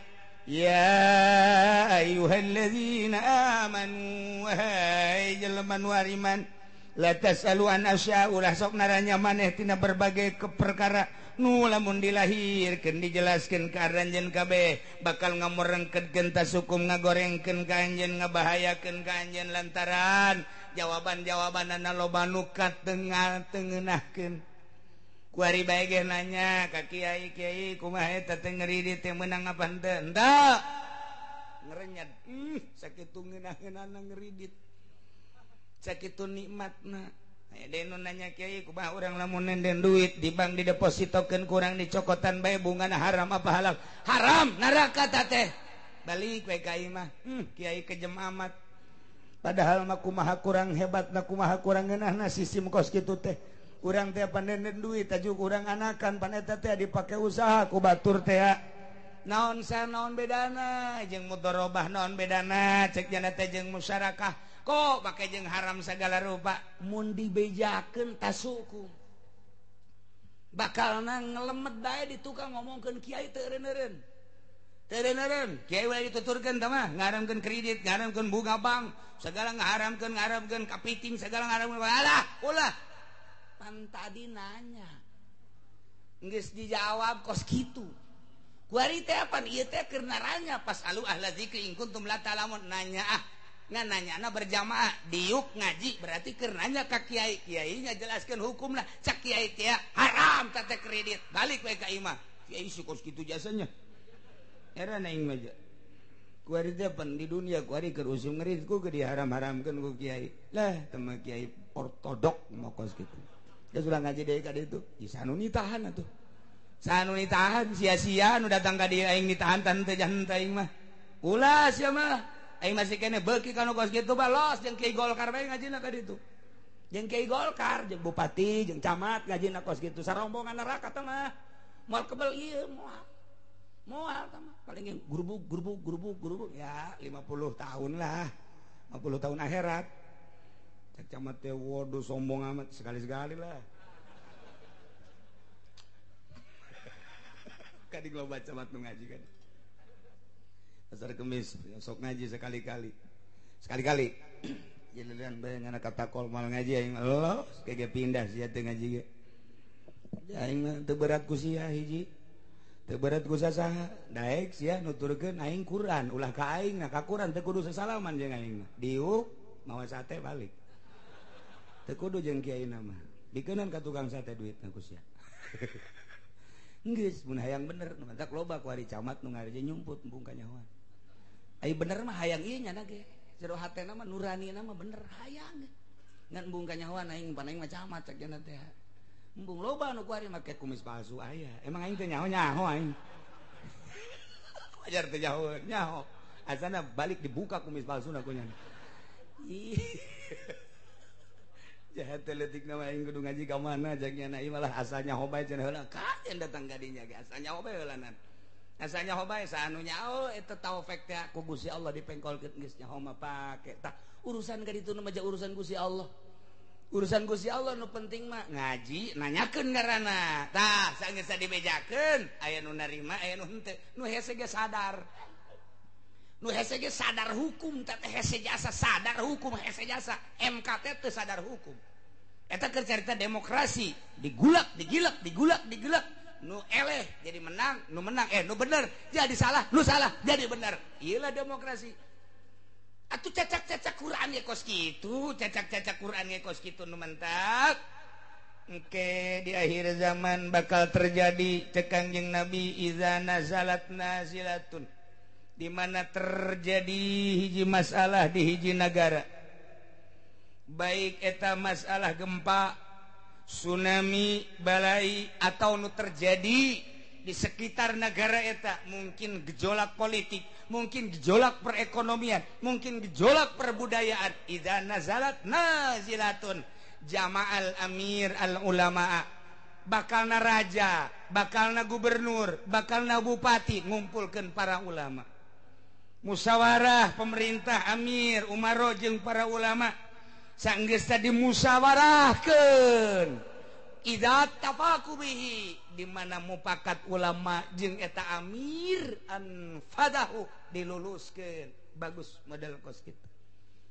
Ya ayyuhalladzina amanu wahai jelema nu ariman latas aluan asya ulah sok naranya maneh tina berbagai keperkara nu lamun dilahirkeun dijelaskeun ka ranjeun kabeh bakal ngamurengkeun tas hukum ngagorengkeun ka anjeun ngabahayakeun ka anjeun lantaran jawaban-jawabanana loba nu katengah-tengeunahkeun. Kuari bae ge nanya ka kiai kiai kumaha eta teh ngeridit teh meunang apa henteu? Henteu. Ngerenyad. Ih, sakitu ngeunah-ngeunahna ngeridit. Sakitu nikmatna. Aya deui nu nanya kiai kumaha urang lamun nenden duit di bank didepositokeun kurang dicokotan bae bungana haram apa halal? Haram neraka teh. Balik bae ka imah. Hmm, kiai kejem amat. Padahal mah kumaha kurang hebatna kumaha kurang ngeunahna sistem kos kitu teh. Urang teh pandenen duit tajuk urang anakan pan eta teh dipake usaha ku batur teh naon sa naon bedana jeung mudharabah naon bedana cek jana teh jeung musyarakah kok make jeung haram sagala rupa mun dibejakeun tasuku bakalna ngelemet bae di tukang ngomongkeun kiai teu eureun-eureun teu eureun-eureun kiai we dituturkeun tah mah ngaharamkeun kredit ngaharamkeun bunga bank sagala ngaharamkeun ngaharamkeun kapiting sagala ngaharamkeun alah ulah pan tadi nanya geus dijawab kos kitu kuari teh apa ieu teh keur naranya pas alu ahla zikri in kuntum la ta'lamun nanya ah ngan nanyana berjamaah diuk ngaji berarti keur nanya ka kiai kiai ngajelaskeun hukumna cak kiai teh haram teh kredit balik we ka imah kiai si kos kitu jasanya era naing mah kuari teh pan di dunia kuari keur usum ngerit ku ge diharam-haramkeun ku kiai lah teu kiai ortodok mah kos kitu. Dia sudah ngaji deui ka ditu. Di sanu nitahan atuh. Sanu nitahan sia-sia nu datang ka dieu aing nitahan tan teu janten aing mah. Ulah sia mah. Aing masih kene beuki kana kos kitu balos jeung Kiai Golkar bae ngajina ka ditu. Jeung Kiai Golkar, jeung bupati, jeung camat ngajina kos kitu sarombongan neraka teh mah. Moal kebel ieu moal. Moal tah mah. Paling gurubuk gurubuk gurubuk gurubuk ya lima puluh tahun lah. lima puluh tahun akhirat. Camat teh waduh sombong amat sekali-sekali lah. Kadang lo baca camat nu ngaji kan. Pasar Kemis sok ngaji sekali-kali. Sekali-kali. Jadian bae ngana kata kol mal ngaji aing lo kege pindah sia teh ngaji ge. Aing teu berat ku sia hiji. Teu berat ku sasaha. Daek sia nuturkeun aing Quran ulah ka aing nah ka Quran teu kudu sasalaman jeung aing mah. Diuk mawa sate balik. Teu kudu jeung kiaina mah. Dikeunan ka tukang sate duitna ku sia. Geus mun hayang bener nu mantak loba ku ari camat nu ngareje nyumput embung ka nyahoan. Ai bener mah hayang ieu nya ge. Jero hatena mah nuranina mah bener hayang. Ngan embung ka nyahoan aing pan aing mah camat cek cenah teh. Embung loba nu ku ari make kumis palsu aya. Emang aing teh nyaho-nyaho aing. Wajar teh nyaho, nyaho. Asana balik dibuka kumis palsuna ku nya. Ih. Jahat teletik nama aing kudu ngaji ka mana jagnya na malah asalnya hobay cenah heula kajen datang ka dinya ge asalnya hobay heulanan asalnya hobay saanu nyaho eta taufik teh ku Gusti Allah dipengkolkeun geus nyaho mah pake tah urusan ka ditu mah urusan Gusti Allah urusan Gusti Allah nu penting mah ngaji nanyakeun ngaranna tah sageus dibejakeun aya nu narima aya nu henteu nu hese ge sadar nu hese ge sadar hukum teh hese jasa sadar hukum hese jasa M K T teh sadar hukum eta keur carita demokrasi digulak digilak digulak digilak nu eleh jadi menang nu menang eh nu bener jadi salah nu salah jadi bener ieu lah demokrasi atuh cacak-cacak Quran ge kos kitu cacak-cacak Quran ge kos kitu nu mentak engke di akhir zaman bakal terjadi cek Kangjeng Nabi iza nazalat nazilatun di mana terjadi hiji masalah di hiji negara baik eta masalah gempa tsunami balai atau nu terjadi di sekitar negara eta mungkin gejolak politik mungkin gejolak perekonomian mungkin gejolak perbudayaan idza nazalat nazilatun jama'al amir al ulama bakalna raja bakalna gubernur bakalna bupati ngumpulkeun para ulama musyawarah pemerintah amir umaro jeung para ulama sanggeus tadi musyawarahkeun idza tafaku bihi di mana mupakat ulama jeung eta amir an fadahu diluluskeun bagus model kos kitu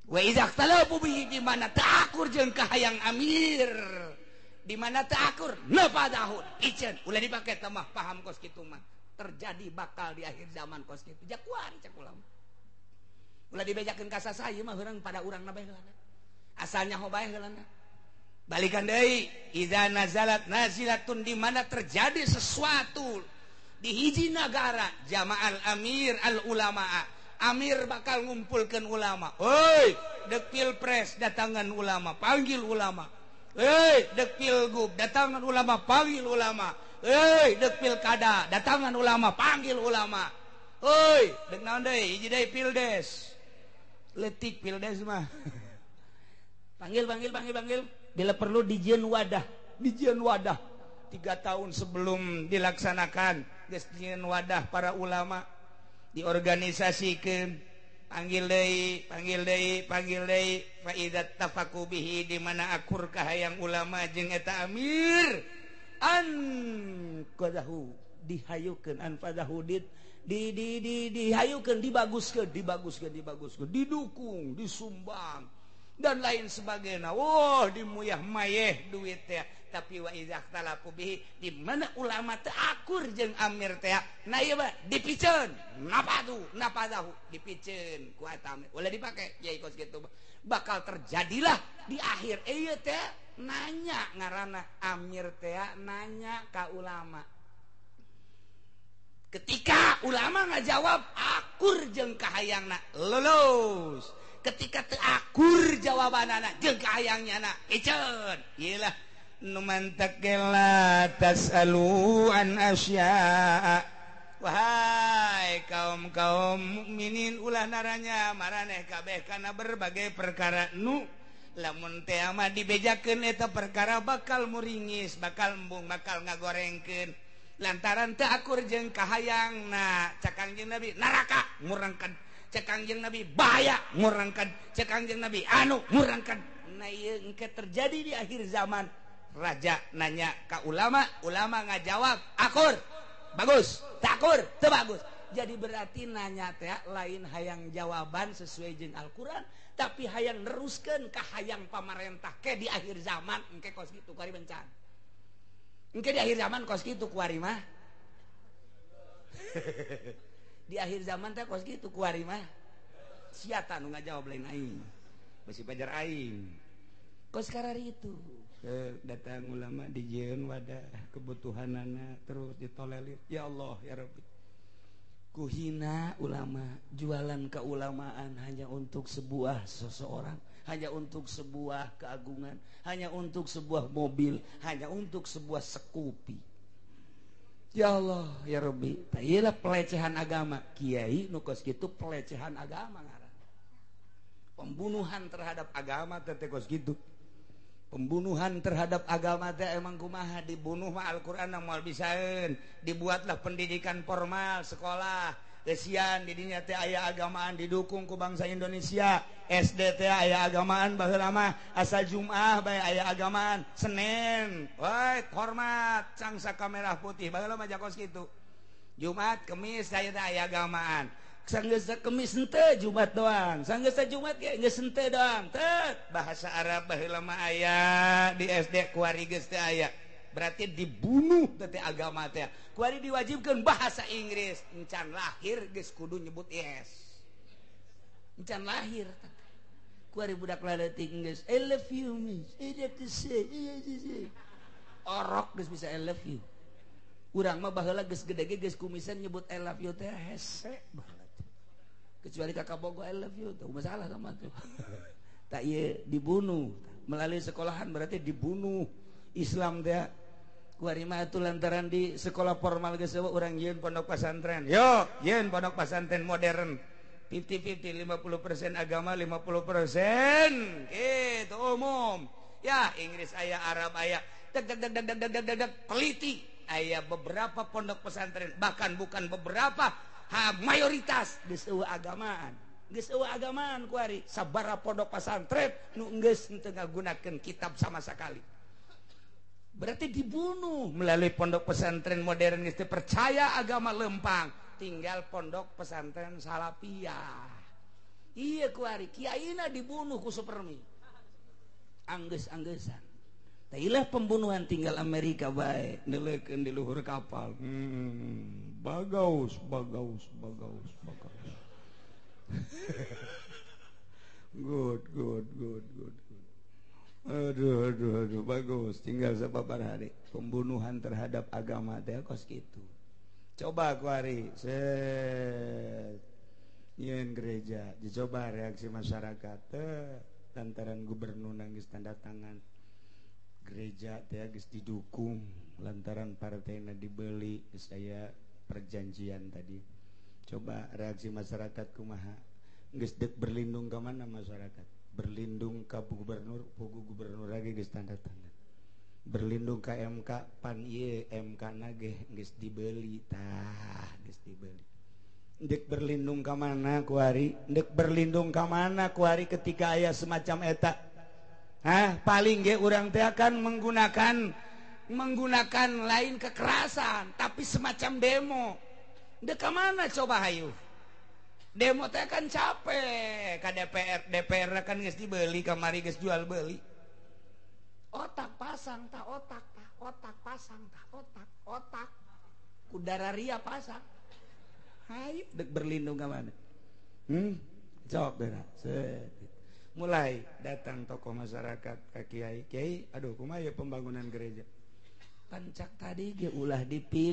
wa idza talabu bihi di mana ta'akur jeung ka hayang amir di mana ta'akur nafadahu iceun ulah dipake teh mah paham kos kitu mah terjadi bakal di akhir zaman kos kitu jak kuari cak ulama ulah dibejakeun ka sasayeun mah urang pada urangna bae heulana asalnya hobae heulana balikan deui idza nazalat nazilatun di mana terjadi sesuatu di hiji negara jama'al amir al ulama amir bakal ngumpulkan ulama. Hei, dek pilpres datangan ulama, panggil ulama. Hei, dek pilgub datangan ulama, panggil ulama. Hei, dek pilkada datangan ulama, panggil ulama. Hei, dek naon deui? Hiji deui pildes. Letik pildes mah. Panggil, panggil, panggil, panggil. Bila perlu dijieun wadah, dijieun wadah. Tiga tahun sebelum dilaksanakan, geus dijieun wadah para ulama. Diorganisasikeun panggil deui panggil deui panggil deui fa idza tafaqu bihi di mana akur ka hayang ulama jeung eta amir an qadahu dihayukeun an fadahu di di di di dihayukeun dibaguskeun dibaguskeun dibaguskeun didukung disumbang dan lain sebagainya. Wah, dimuyah mayeh duit teh. Tapi wa idza talafu bihi di mana ulama teh akur jeung amir teh. Nah ieu mah dipiceun, napadu, napadahu, dipiceun ku eta amir. Ulah dipake yai kos kitu. Bakal terjadilah di akhir ieu teh nanya ngaranna amir teh nanya ka ulama. Ketika ulama ngajawab akur jeung kahayangna lulus. Ketika teu akur jawabanana jeung kahayangnyana iceun. Iyalah nu mantak la tasalu an asya. Wahai kaum-kaum mukminin ulah naranya maraneh kabeh kana berbagai perkara nu lamun teh mah dibejakeun eta perkara bakal muringis, bakal embung, bakal ngagorengkeun. Lantaran teu akur jeung kahayangna. Cak Kangjeng Nabi neraka murangkan. Cek Kangjeng Nabi bahaya ngurangkan, cek Kangjeng Nabi anu ngurangkan. Nah ieu engke terjadi di akhir zaman. Raja nanya ka ulama, ulama ngajawab akur bagus, tak akur teu bagus. Jadi berarti nanya teh lain hayang jawaban sesuai jeung Al-Qur'an, tapi hayang neruskeun ka hayang pamarentah ke di akhir zaman engke kos kitu kuari bencan. Engke di akhir zaman kos kitu kuari mah. Di akhir zaman teh kos kitu kuari mah sia tanu ngajawab lain aing masih pajar aing kos karari itu eh, datang ulama dijieun wadah kebutuhanana terus ditolelir ya Allah ya Rabbi kuhina ulama jualan keulamaan hanya untuk sebuah seseorang hanya untuk sebuah keagungan hanya untuk sebuah mobil hanya untuk sebuah sekupi. Ya Allah ya Rabbi iyalah pelecehan agama kiai nu kos kitu pelecehan agama ngaran pembunuhan terhadap agama teh kos kitu pembunuhan terhadap agama teh emang kumaha dibunuh mah Al-Qur'an moal bisaeun dibuatlah pendidikan formal sekolah Kesian di dinya teh aya agamaan didukung ku bangsa Indonesia. S D teh aya agamaan baheula mah asal Jumaah bae aya agamaan Senin. Woi hormat cangsa kamera putih baheula mah jakos kitu. Jumat, Kemis aya teh aya agamaan. Sanggeus Kemis henteu Jumat doang. Sanggeus Jumat ge geus henteu doang. Teu bahasa Arab baheula mah aya di S D kuari geus teh aya. Berarti dibunuh tete agama teh. Kuari diwajibkan bahasa Inggris. Encan lahir geus kudu nyebut yes. Encan lahir. Kuari budak laletik geus I love you miss. I have to say. Orok geus bisa I love you. Urang mah baheula geus gede ge geus kumisan nyebut I love you teh hese banget. Kecuali kakak bogo I love you tuh masalah sama tuh. Tak ieu dibunuh melalui sekolahan berarti dibunuh. Islam teh kuari mah atuh lantaran di sekolah formal geus eueuh urang yeun pondok pesantren. Yo, yeun pondok pesantren modern. lima puluh lima puluh lima puluh persen agama lima puluh persen gitu umum. Ya, Inggris aya, Arab aya. Deg deg deg deg deg deg deg teliti. Aya beberapa pondok pesantren, bahkan bukan beberapa, ha mayoritas geus eueuh agamaan. Geus eueuh agamaan kuari. Sabaraha pondok pesantren nu geus teu ngagunakeun kitab sama sekali. Berarti dibunuh melalui pondok pesantren modern itu percaya agama lempang tinggal pondok pesantren salafiyah Iya kuari kiaina dibunuh ku Supermi angges-anggesan tailah pembunuhan tinggal Amerika baik neleukeun di luhur kapal hmm, bagaus bagaus bagaus bagaus good good good good good aduh aduh aduh bagus tinggal sababar hari pembunuhan terhadap agama teh kos kitu coba kuari set yen gereja dicoba reaksi masyarakat eh, lantaran gubernur nangis tanda tangan gereja teh geus didukung lantaran partainya dibeli saya perjanjian tadi coba reaksi masyarakat kumaha geus dek berlindung ke mana masyarakat berlindung ke gubernur pugu gubernur lagi geus tanda tangan berlindung ke M K pan ieu M K na ge geus dibeli tah geus dibeli dek berlindung ke mana kuari dek berlindung ke mana kuari ketika aya semacam eta hah paling ge urang teh akan menggunakan menggunakan lain kekerasan tapi semacam demo dek ke mana coba hayu demo teh kan capek ka D P R D P R kan geus dibeli kamari geus jual beli otak pasang tak otak tak otak pasang tak otak otak kudara ria pasang hai dek berlindung ke mana hmm jawab benar mulai datang tokoh masyarakat ke kiai kiai aduh kumaha ya pembangunan gereja pancak tadi ge ulah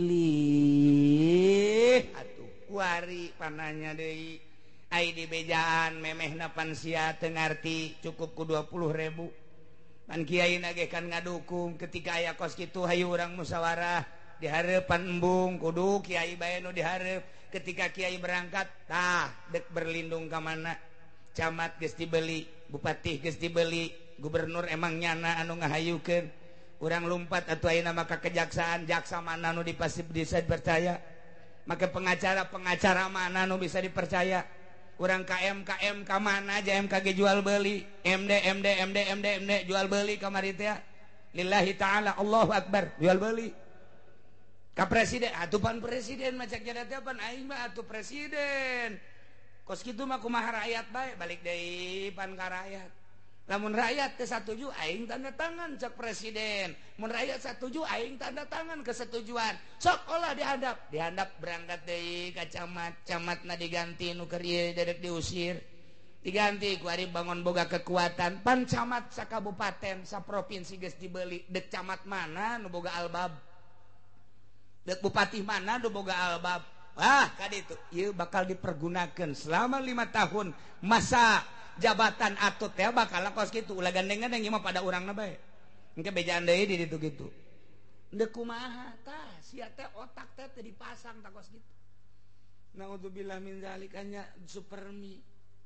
dipilih atuh kuari pananya deui ai di bejaan memehna pan sia teu ngarti cukup ku dua puluh ribu pan kiai na ge kan ngadukung ketika aya kos kitu hayu urang musyawarah di harapan embung kudu kiai bae nu dihareup ketika kiai berangkat tah dek berlindung ka mana camat geus dibeli bupati geus dibeli gubernur emang nyana anu ngahayukeun urang lumpat atuh ayeuna maka kejaksaan jaksa mana nu dipasif bisa dipercaya maka pengacara pengacara mana nu bisa dipercaya urang K M K M ka mana aja M K G jual beli M D M D M D M D M D jual beli kamari teh lillahi taala Allahu akbar jual beli ka presiden atuh pan presiden macak jadat pan aing mah atuh presiden kos kitu mah kumaha rakyat bae balik deui pan ka rakyat lamun rakyat teu satuju aing tanda tangan cek presiden mun rakyat satuju aing tanda tangan kesetujuan sok olah dihandap dihandap berangkat deui ka camat camatna diganti nu keur ieu dedek diusir diganti ku ari bangun boga kekuatan pan camat sakabupaten saprovinsi geus dibeli dek camat mana nu boga albab dek bupati mana do boga albab wah kaditu ieu bakal dipergunakan selama lima tahun masa jabatan atut teh bakal kos kitu ulah gandeng-gandeng ieu mah pada urangna bae engke bejaan deui di ditu kitu deuk kumaha tah sia teh otak teh teu dipasang tah kos kitu naudzubillah min zalikanya Supermi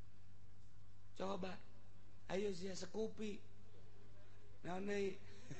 coba ayo sia sekupi naon deui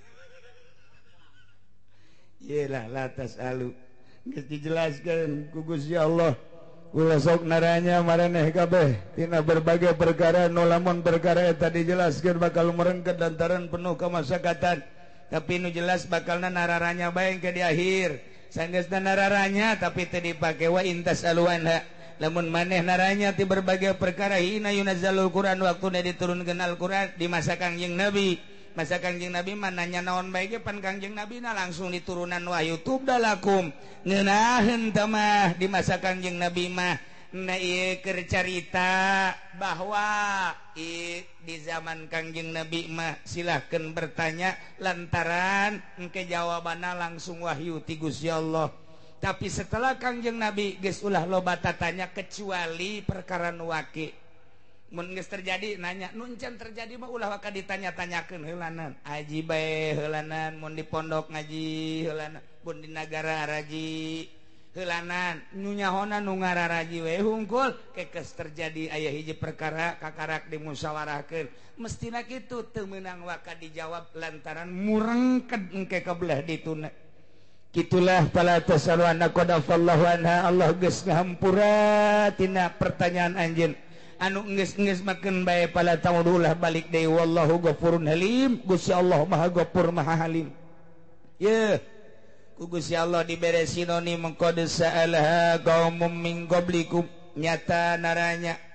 iyalah latas alu geus dijelaskeun ku Gusti Allah kula sok naranya maraneh kabeh tina berbagai perkara nu lamun perkara eta dijelaskeun bakal merengket lantaran penuh kemaslahatan tapi nu jelas bakalna nararanya bae ke di akhir sanggeusna nararanya tapi teu dipake wa intas aluanha lamun maneh naranya ti berbagai perkara hina yunazzalul Quran waktuna diturunkeun Al-Quran di masa Kangjeng Nabi masa Kangjeng Nabi mananya naon bae ge pan Kangjeng Nabi na langsung diturunan wahyu tubdalakum ngeunaheun tamah di masa Kangjeng Nabi mah na ieu keur carita bahwa i, di zaman Kangjeng Nabi mah silahkeun bertanya lantaran engke jawabanna langsung wahyu ti Gusti Allah tapi setelah Kangjeng Nabi geus ulah loba tatanya kecuali perkara nu waqi mun geus terjadi nanya nu encan terjadi mah ulah waka ditanya-tanyakeun heulanan aji bae heulanan mun di pondok ngaji heulanan mun di nagara raji heulanan nu nyahona nu ngararaji we hungkul kekeus terjadi aya hiji perkara kakarak dimusyawarahkeun mestina kitu teu meunang waka dijawab lantaran murengked engke kabelah dituna kitulah fala tasalu anna qad afallahu anha Allah geus ngahampura tina pertanyaan anjeun anu geus-geus makeun bae pala taudulah balik deui wallahu ghafurun halim Gusti Allah Maha Ghafur Maha Halim ye ku Gusti Allah dibere sinonim qad sa'alaha qaumum min qablikum nyata naranya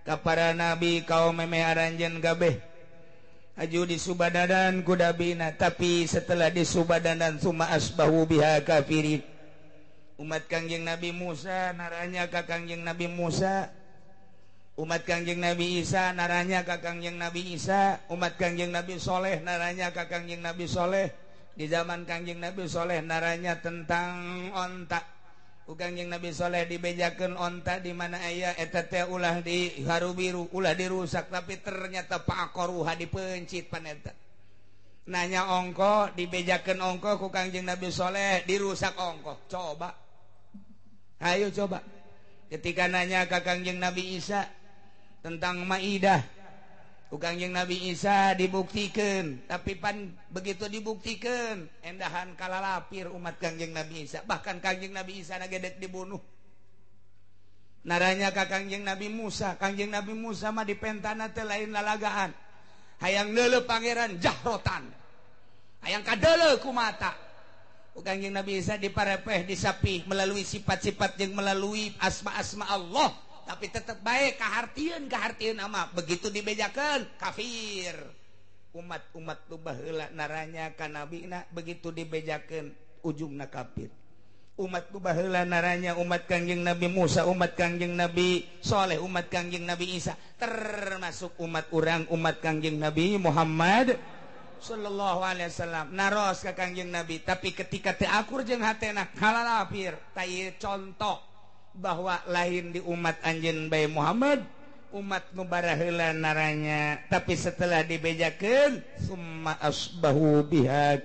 para nabi kaum meme aranjen kabeh aju disubadanan ku nabina, tapi setelah disubadanan summa asbahu biha kafirin. Umat Kangjeng Nabi Musa naranya ka Kangjeng Nabi Musa, umat Kangjeng Nabi Isa naranya ka Kangjeng Nabi Isa, umat Kangjeng Nabi Soleh naranya ka Kangjeng Nabi Soleh. Di zaman Kangjeng Nabi Soleh naranya tentang onta. Kangjeng Nabi Soleh dibejakeun onta di mana aya eta teh ulah di harubiru, ulah dirusak, tapi ternyata pakoruha dipencit paneta. Nanya ongko, dibejakeun ongko ku Kangjeng Nabi Soleh, dirusak ongko. Coba. Ayo coba. Ketika nanya ke Kangjeng Nabi Isa tentang Maidah, ku Kangjeng Nabi Isa dibuktikan, tapi pan begitu dibuktikan endahan kalalapir umat Kangjeng Nabi Isa, bahkan Kangjeng Nabi Isa nagedek dibunuh. Naranya ka Kangjeng Nabi Musa, Kangjeng Nabi Musa mah dipentana teh lain lalagaan, hayang neuleuh pangeran jahrotan, hayang kadeuleuh ku mata. Ku Kangjeng Nabi Isa diparepeh disapih melalui sifat-sifat yang melalui asma-asma Allah, tapi tetap baik kahartieun kahartieun ama begitu dibejakeun kafir. Umat-umat tu baheula naranya ka nabina begitu dibejakeun ujungna kafir. Umat tu baheula naranya umat Kangjeng Nabi Musa, umat Kangjeng Nabi Soleh, umat Kangjeng Nabi Isa, termasuk umat urang umat Kangjeng Nabi Muhammad sallallahu alaihi wasallam naros ka Kangjeng Nabi, tapi ketika teu akur jeung hatena halalapir. Tai contoh bahwa lain di umat anjeun bae Muhammad, umat nu baraheula naranya, tapi setelah dibejakeun summa asbahu biha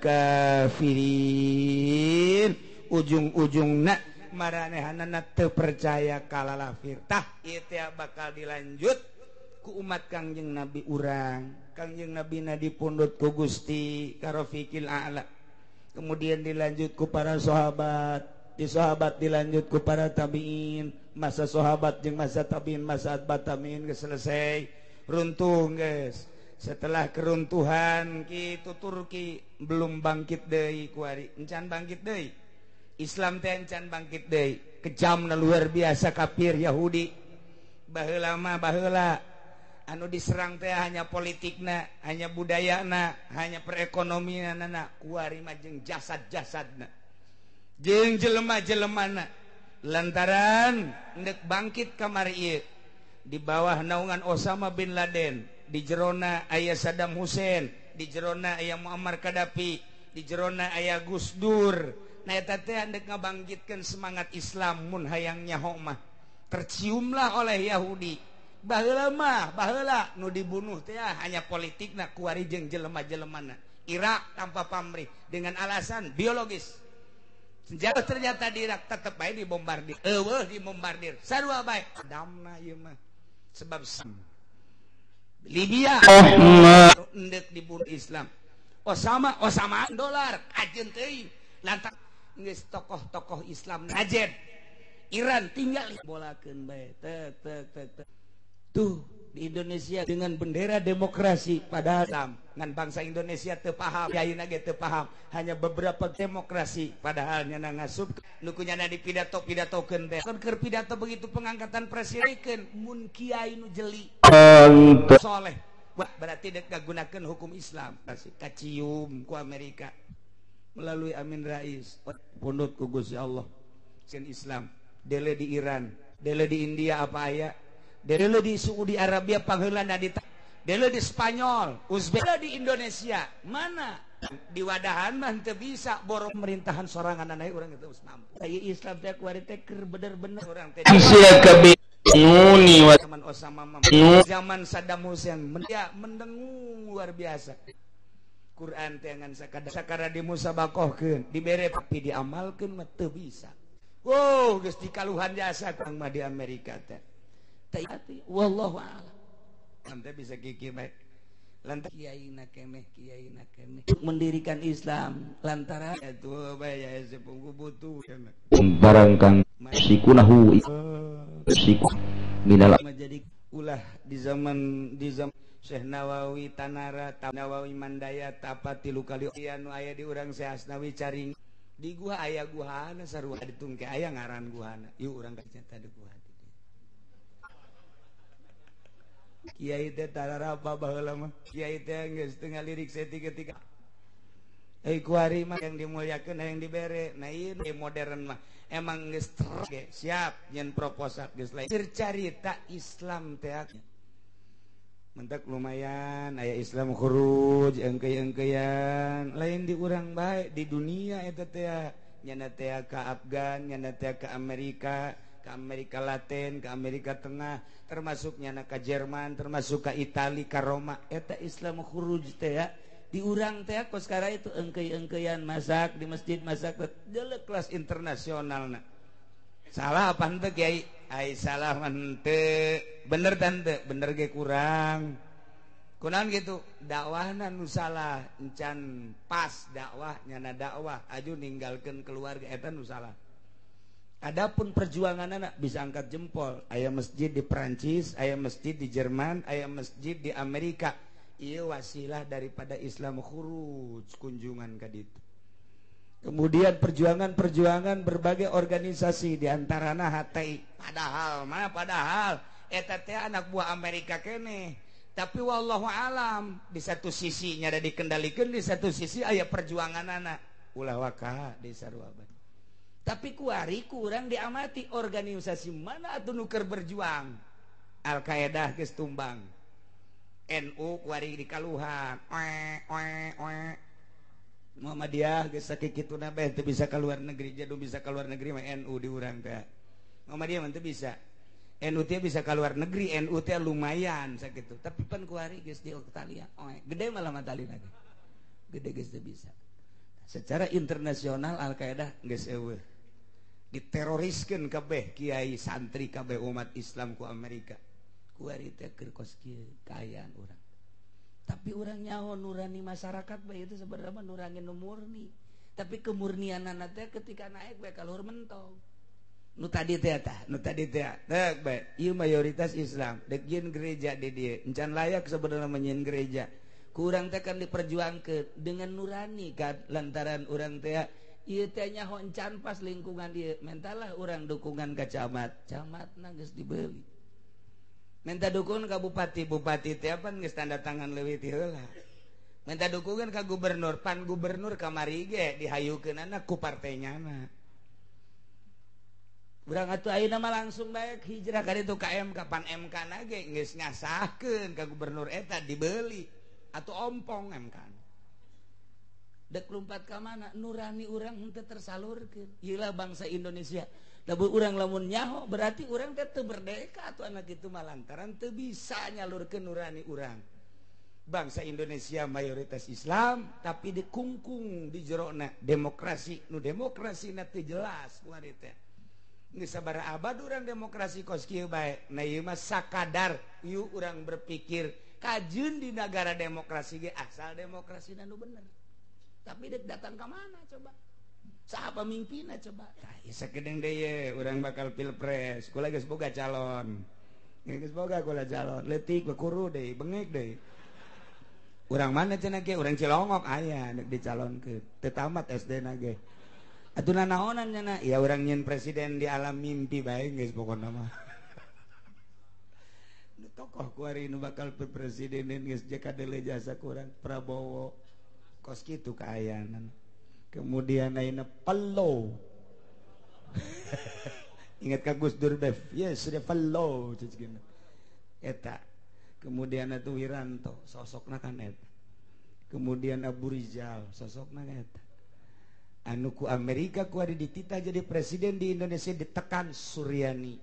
kafirin, ujung-ujungna maranehanana teu percaya kalalafir. Tah ieu teh bakal dilanjut ku umat Kangjeng Nabi urang. Kangjeng Nabi na dipundhut ku Gusti Karofiqil A'la, kemudian dilanjut ku para sahabat, di sahabat dilanjut ku para tabiin, masa sahabat jeung masa tabiin, masa atba tabiin geus selesai runtuh geus. Setelah keruntuhan kitu Turki belum bangkit deui kuari, encan bangkit deui. Islam teh encan bangkit deui. Kejamna luar biasa kafir Yahudi. Baheula mah baheula anu diserang teh hanya politikna, hanya budayana, hanya perekonomianna, kuari mah jeung jasad-jasadna. Jeung jelema-jelemana lantaran ndek bangkit kamari ieu di bawah naungan Osama bin Laden, di jerona aya Saddam Hussein, di jerona aya Muammar Gaddafi, di jerona aya Gus Dur. Nah eta teh ndek ngabangkitkeun semangat Islam mun hayang nyaho mah terciumlah oleh Yahudi. Baheula mah baheula nu dibunuh teh hanya politikna kuari jeung jelema-jelemana. Irak tanpa pamrih dengan alasan biologis. Senjata ternyata di Irak tetap baik dibombardir, eueuh dibombardir, sarua bae damna ieu mah sebab Libya endek dibunuh Islam. Osama Osama dolar ajeun teuing lantak geus tokoh-tokoh Islam najen. Iran tinggal bolakeun bae teu teu teu tuh di Indonesia dengan bendera demokrasi, padahal Islam ngan bangsa Indonesia teu paham, ayeuna ge teu paham, hanya beberapa demokrasi, padahal nya ngasup nu kunyana di pidato-pidatokeun teh. Keur pidato begitu pengangkatan presiden mun kiai nu jeli soleh, wah berarti dek ngagunakeun hukum Islam, kasih kacium ku Amerika melalui Amin Rais, pundut ku Gusti Allah sieun Islam, dele di Iran, dele di India apa aya, dele di Saudi Arabia pangheulana di dele di Spanyol, Uzbek, dele di Indonesia. Mana di wadahan mah teu bisa borong pemerintahan sorangan anae urang geus mampu. Ieu Islam teh kuari teh keur bener-bener urang teh sia kabeh nuni wa zaman Osama mah zaman Saddam Hussein mendia mendengung luar biasa. Quran teh ngan sakada sakara dimusabaqahkeun, dibere tapi diamalkeun mah teu bisa. Wow, geus dikaluhan jasa kang mah di Amerika teh. Hati wallahu a'lam. Ante bisa kiki baik. Lantaran kiai na kemeh, kiai na kemeh mendirikan Islam lantaran itu baya sepupu butuh barangkang sikunahu siku minal menjadi ulah di zaman di zaman Syekh Nawawi Tanara, Nawawi Mandaya tapa tilu kali anu aya di urang Syekh Asnawi caring di gua aya guhana sarua ditungke aya ngaran guhana. Ieu urang kaceta di gua. Kiai teh tararapa baheula mah. Kiai teh geus teu ngalirik saeutik-eutik. Eh kuari mah yang dimuliakeun yang dibere. Nah ieu modern mah emang geus ge siap nyen proposal geus lain. Cercarita Islam teh mentek lumayan aya Islam khuruj engkeu-engkeuan lain di urang bae di dunia eta teh nyana teh ka Afgan nyana teh ka Amerika ke Amerika Latin ke Amerika Tengah termasuk nyana ka Jerman termasuk ka Itali ka Roma eta Islam khuruj teh ya di urang teh kos kara itu engkeu-engkeuan masak di masjid masak jelek kelas internasionalna salah apa henteu Kiai ai salah henteu bener tante bener ge kurang kunaon gitu dakwahna nu salah encan pas dakwah nyana dakwah aju ninggalkeun keluarga eta nu salah. Adapun perjuangan anak bisa angkat jempol aya masjid di Perancis aya masjid di Jerman aya masjid di Amerika ieu wasilah daripada Islam khuruj kunjungan ka ditu. Kemudian perjuangan-perjuangan berbagai organisasi diantarana H T I padahal mah padahal eta teh anak buah Amerika keneh tapi wallahu alam di satu sisi nya ada dikendalikeun di satu sisi aya perjuangan anak ulah wakaha di sarua abad tapi kuari kurang diamati organisasi mana atuh nu keur berjuang Al-Qaeda geus tumbang N U kuari dikaluhan oe oe oe Muhammadiyah geus sakikituna beh teu bisa ka luar negeri jadu bisa ka luar negeri mah N U di urang teh Muhammadiyah mah teu bisa N U teh bisa ka luar negeri N U teh lumayan sakitu tapi pan kuari geus di Australia oe gede malah matalina ge gede geus teu bisa secara internasional Al-Qaeda geus eueuh diteroriskeun kabeh kiai santri kabeh umat Islam ku Amerika kuari teh keur kos kieu kaayaan urang tapi orang nyaho nurani masyarakat bae itu sebenarnya nurani nu murni tapi kemurnian anak teh ketika naik bae kaluhur mentong nu tadi teh tah nu tadi teh teh bae ieu mayoritas Islam dek yen gereja di dieu encan layak sebenarnya menyin gereja kurang teh kan diperjuangkeun dengan nurani kan lantaran urang teh ieu teh nyaho encan pas lingkungan dieu mentalah urang dukungan ka camat camatna geus dibeli minta dukungan ke bupati bupati teh pan geus tanda tangan leuwih ti heula minta dukungan ke gubernur pan gubernur kamari ge dihayukeunana ku partainyana urang atuh ayeuna mah langsung bae hijrah ka ditu ka M K pan M K na ge geus ngasahkeun ka gubernur eta dibeuli atuh ompong M K dek lompat ka mana nurani urang henteu tersalurkeun ieu lah bangsa Indonesia lamun urang lamun nyaho berarti urang teh teu merdeka atuh anak kitu mah lantaran teu bisa nyalurkeun nurani urang bangsa Indonesia mayoritas Islam tapi dikungkung di jerona demokrasi nu demokrasina teu jelas kuari teh geus sabaraha abad urang demokrasi kos kieu bae na ieu mah sakadar ieu urang berpikir kajeun di negara demokrasi ge asal demokrasina nu bener tapi dek datang ke mana coba saha pamimpinna coba tah sakedeung deui ye urang bakal pilpres kula geus boga calon geus boga kula calon leutik bakuru deui bengek deui urang mana cenah ge urang Cilongok aya nek dicalonkeun teu tamat S D na ge atuh nanaonan cenah ya urang nyeun presiden di alam mimpi bae geus pokona mah nu tokoh kuari nu bakal presiden geus jakadele jasa kurang Prabowo kos kitu kaayaanan kemudian ayeuna Pello ingat ka Gus Dur Bev yes sudah Pello cicing eta kemudian atuh Wiranto sosokna kan eta kemudian Abu Rizal sosokna eta anu ku Amerika ku ari dititah jadi presiden di Indonesia ditekan Suryani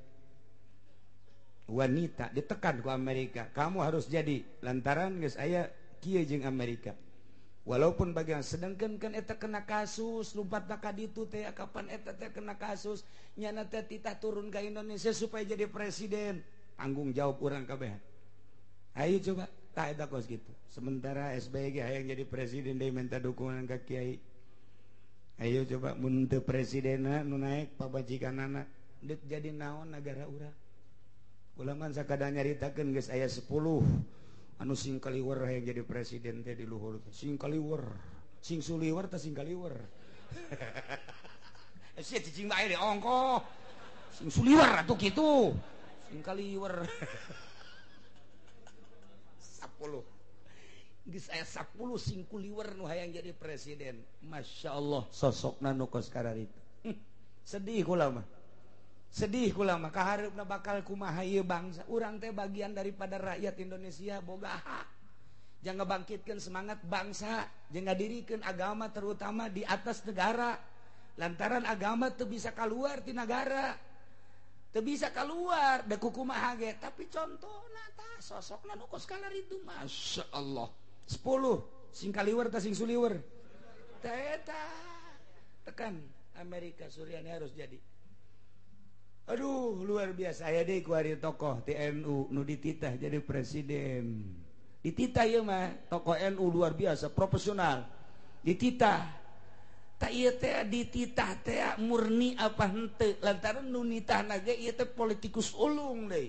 wanita ditekan ku Amerika kamu harus jadi lantaran geus aya kieu jeung Amerika walaupun bagian sedangkan kan eta kena kasus lumpat ka ditu teh kapan eta teh kena kasus nyana teh titah turun ke Indonesia supaya jadi presiden tanggung jawab urang kabeh ayo coba tah eta kos gitu sementara S B Y hayang jadi presiden deui minta dukungan ka kiai ayo coba mun teu presidenna nu naek pabajikanana deuk jadi naon negara urang ulah sakada nyaritakeun geus aya sepuluh anu sing kaliwer hayang jadi presiden teh di luhur sing kaliwer sing suliwer teh sing kaliwer sia cicing bae de ongko sing suliwer atuh kitu sing kaliwer sepuluh geus aya sepuluh singkuliwer nu hayang jadi presiden. Masya Allah sosokna nu kos kararitu. Hm, sedih kula mah. Sedih kula mah kahareupna bakal kumaha ieu bangsa. Urang teh bagian daripada rakyat Indonesia boga hak. Jangan bangkitkan semangat bangsa, jangan dirikan agama terutama di atas negara. Lantaran agama teu bisa keluar di negara. Teu bisa keluar da kumaha ge, tapi contohna tah sosokna nu kos kararitu Masya Allah. sepuluh sing kaliwer ta sing suliwer teta tekan Amerika Suryani harus jadi. Aduh luar biasa aya deui ku ari tokoh T N U nu dititah jadi presiden. Dititah ieu mah tokoh N U luar biasa profesional dititah. Tak ieu teh dititah teh murni apa henteu lantaran nu nitahna ge ieu teh politikus ulung deui.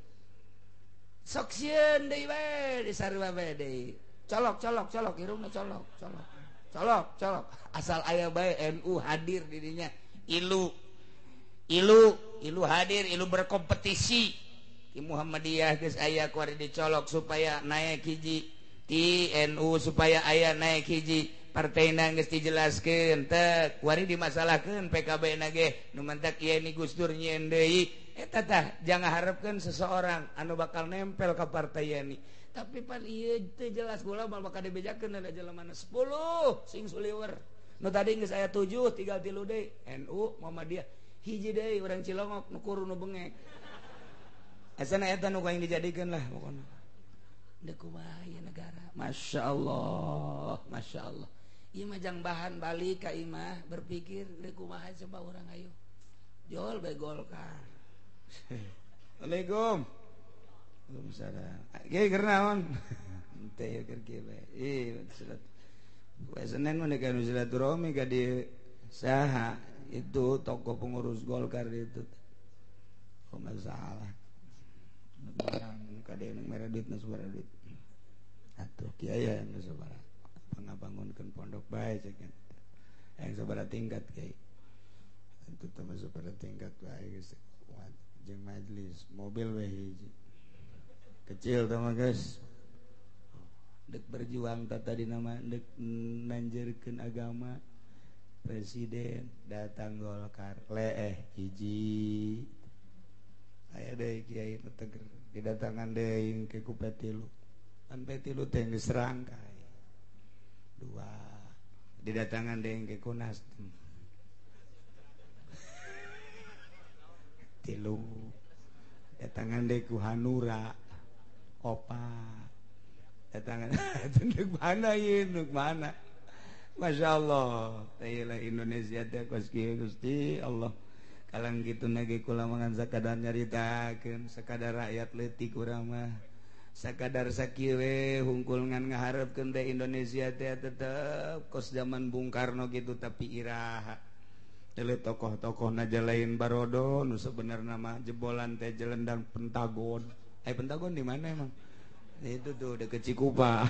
Sok sieun deui bae di sarua bae deui. Colok, colok, colok, irungna colok, colok, colok, colok. Asal aya bae N U hadir di dinya. Ilu, ilu, ilu hadir, ilu berkompetisi. Di Muhammadiyah geus aya kuari dicolok supaya naik hiji. Di N U supaya aya naik hiji. Partaina geus dijelaskeun teh kuari dimasalahkeun P K B na ge nu mantak ieu ni Gus Dur nyieun deui. Eta tah jangan harapkeun seseorang anu bakal nempel ka partai ieu. Tapi pan ieu teh jelas kula bakal dibejakeun ada jelemana sepuluh sing suliwer. Nu tadi geus aya tujuh tinggal tilu deui N U Muhammadiyah. Hiji deui urang Cilongok nu kuru nu bengek. Asana eta nu kuing dijadikeun lah pokona. Da kumaha ieu negara. Masya Allah, Masya Allah. Ieu mah jang bahan balik ka imah berpikir da kumaha coba urang ayo. Jol bae Golkar. Assalamualaikum. Belum sadar. Kiai keur naon? Teh ya keur kieu bae. Ih, salat. Poe Senin mah nek anu silaturahmi ka di saha itu tokoh pengurus Golkar itu. Oh masalah. Barang ka dieu merah duit na sabaraha duit. Atuh kiai aya nu sabaraha. Pangabangunkeun pondok bae cek. Yang sabaraha tingkat kiai. Itu teh sabaraha tingkat bae geus. Jeung majelis mobil we hiji. Kecil sama guys dek berjuang tata di nama dek nanjerkeun agama presiden datang Golkar leeh hiji aya deui kiai nu teger didatangan deui ke ku petilu kan petilu teh geus serangkai dua didatangan deui ke ku Nasdem tilu datangan deui ku Hanura opa datangan tunduk mana ieu tunduk mana Masya Allah taylah Indonesia teh kos kieu Gusti Allah kalang kituna ge kula mangan sakadar nyaritakeun sakadar rakyat leutik urang mah sakadar sakieu we hungkul ngan ngaharepkeun teh Indonesia teh tetep kos zaman Bung Karno gitu tapi iraha tele tokoh-tokoh naja lain barodo nu sebenarna mah jebolan teh jelendang Pentagon. Eh Pentagon di mana emang? Itu tuh deket Cikupa.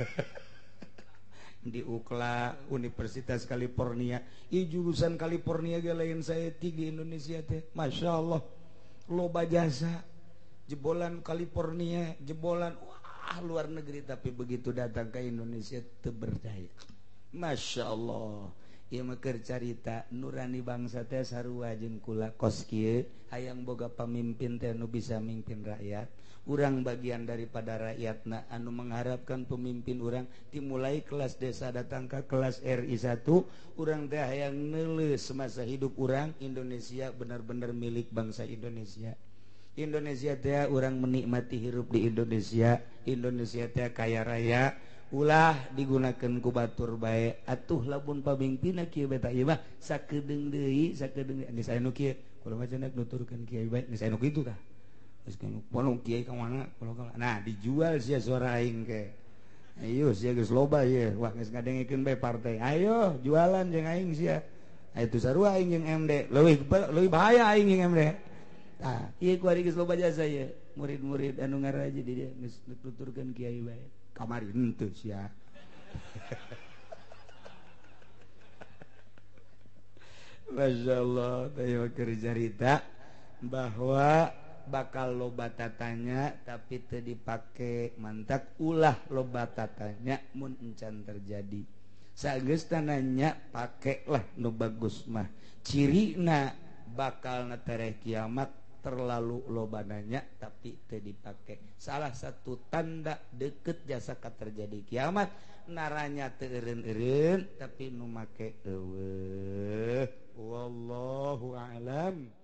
Di U C L A Universitas California. Ih jurusan California ge lain saeutik di Indonesia teh. Masya Allah. Loba jasa. Jebolan California, jebolan wah luar negeri tapi begitu datang ke Indonesia teu berdaya. Masya Allah. Ieu mah keur carita nurani bangsa teh sarua jeung kula kos kieu hayang boga pamimpin teh anu bisa mimpin rakyat. Urang bagian daripada rakyatna anu mengharapkan pemimpin urang dimulai kelas desa datang ke kelas R I satu urang teh hayang neuleus semasa hidup urang Indonesia benar-benar milik bangsa Indonesia. Indonesia teh urang menikmati hirup di Indonesia. Indonesia teh kaya raya. Ulah digunakan ku batur bae atuh lamun pamimpinna kieu beta ieu mah sakedeung deui sakedeung geus aya nu kieu kula mah cenah nuturkeun kiai bae geus aya nu kitu tah geus kana polong kiai ka mana polong nah dijual sia suara aing ke ayo sia geus loba ieu wah geus ngadengekeun bae partai ayo jualan jeung aing sia aya tu sarua aing jeung M D leuwih leuwih bahaya aing jeung M D tah ieu kuari geus loba jasa ieu murid-murid anu ngaraji di dieu geus nuturkeun kiai bae kamari henteu sia. Masya Allah, saya keur carita bahwa bakal loba tatanya tapi teu dipake mantak ulah loba tatanya mun encan terjadi sageus nanya pakelah nu bagus mah cirina bakal natereh kiamat terlalu loba nanya tapi teu dipake salah satu tanda deket jasa ka terjadi kiamat naranya teu eureun-eureun tapi nu make eueuh wallahu a'lam.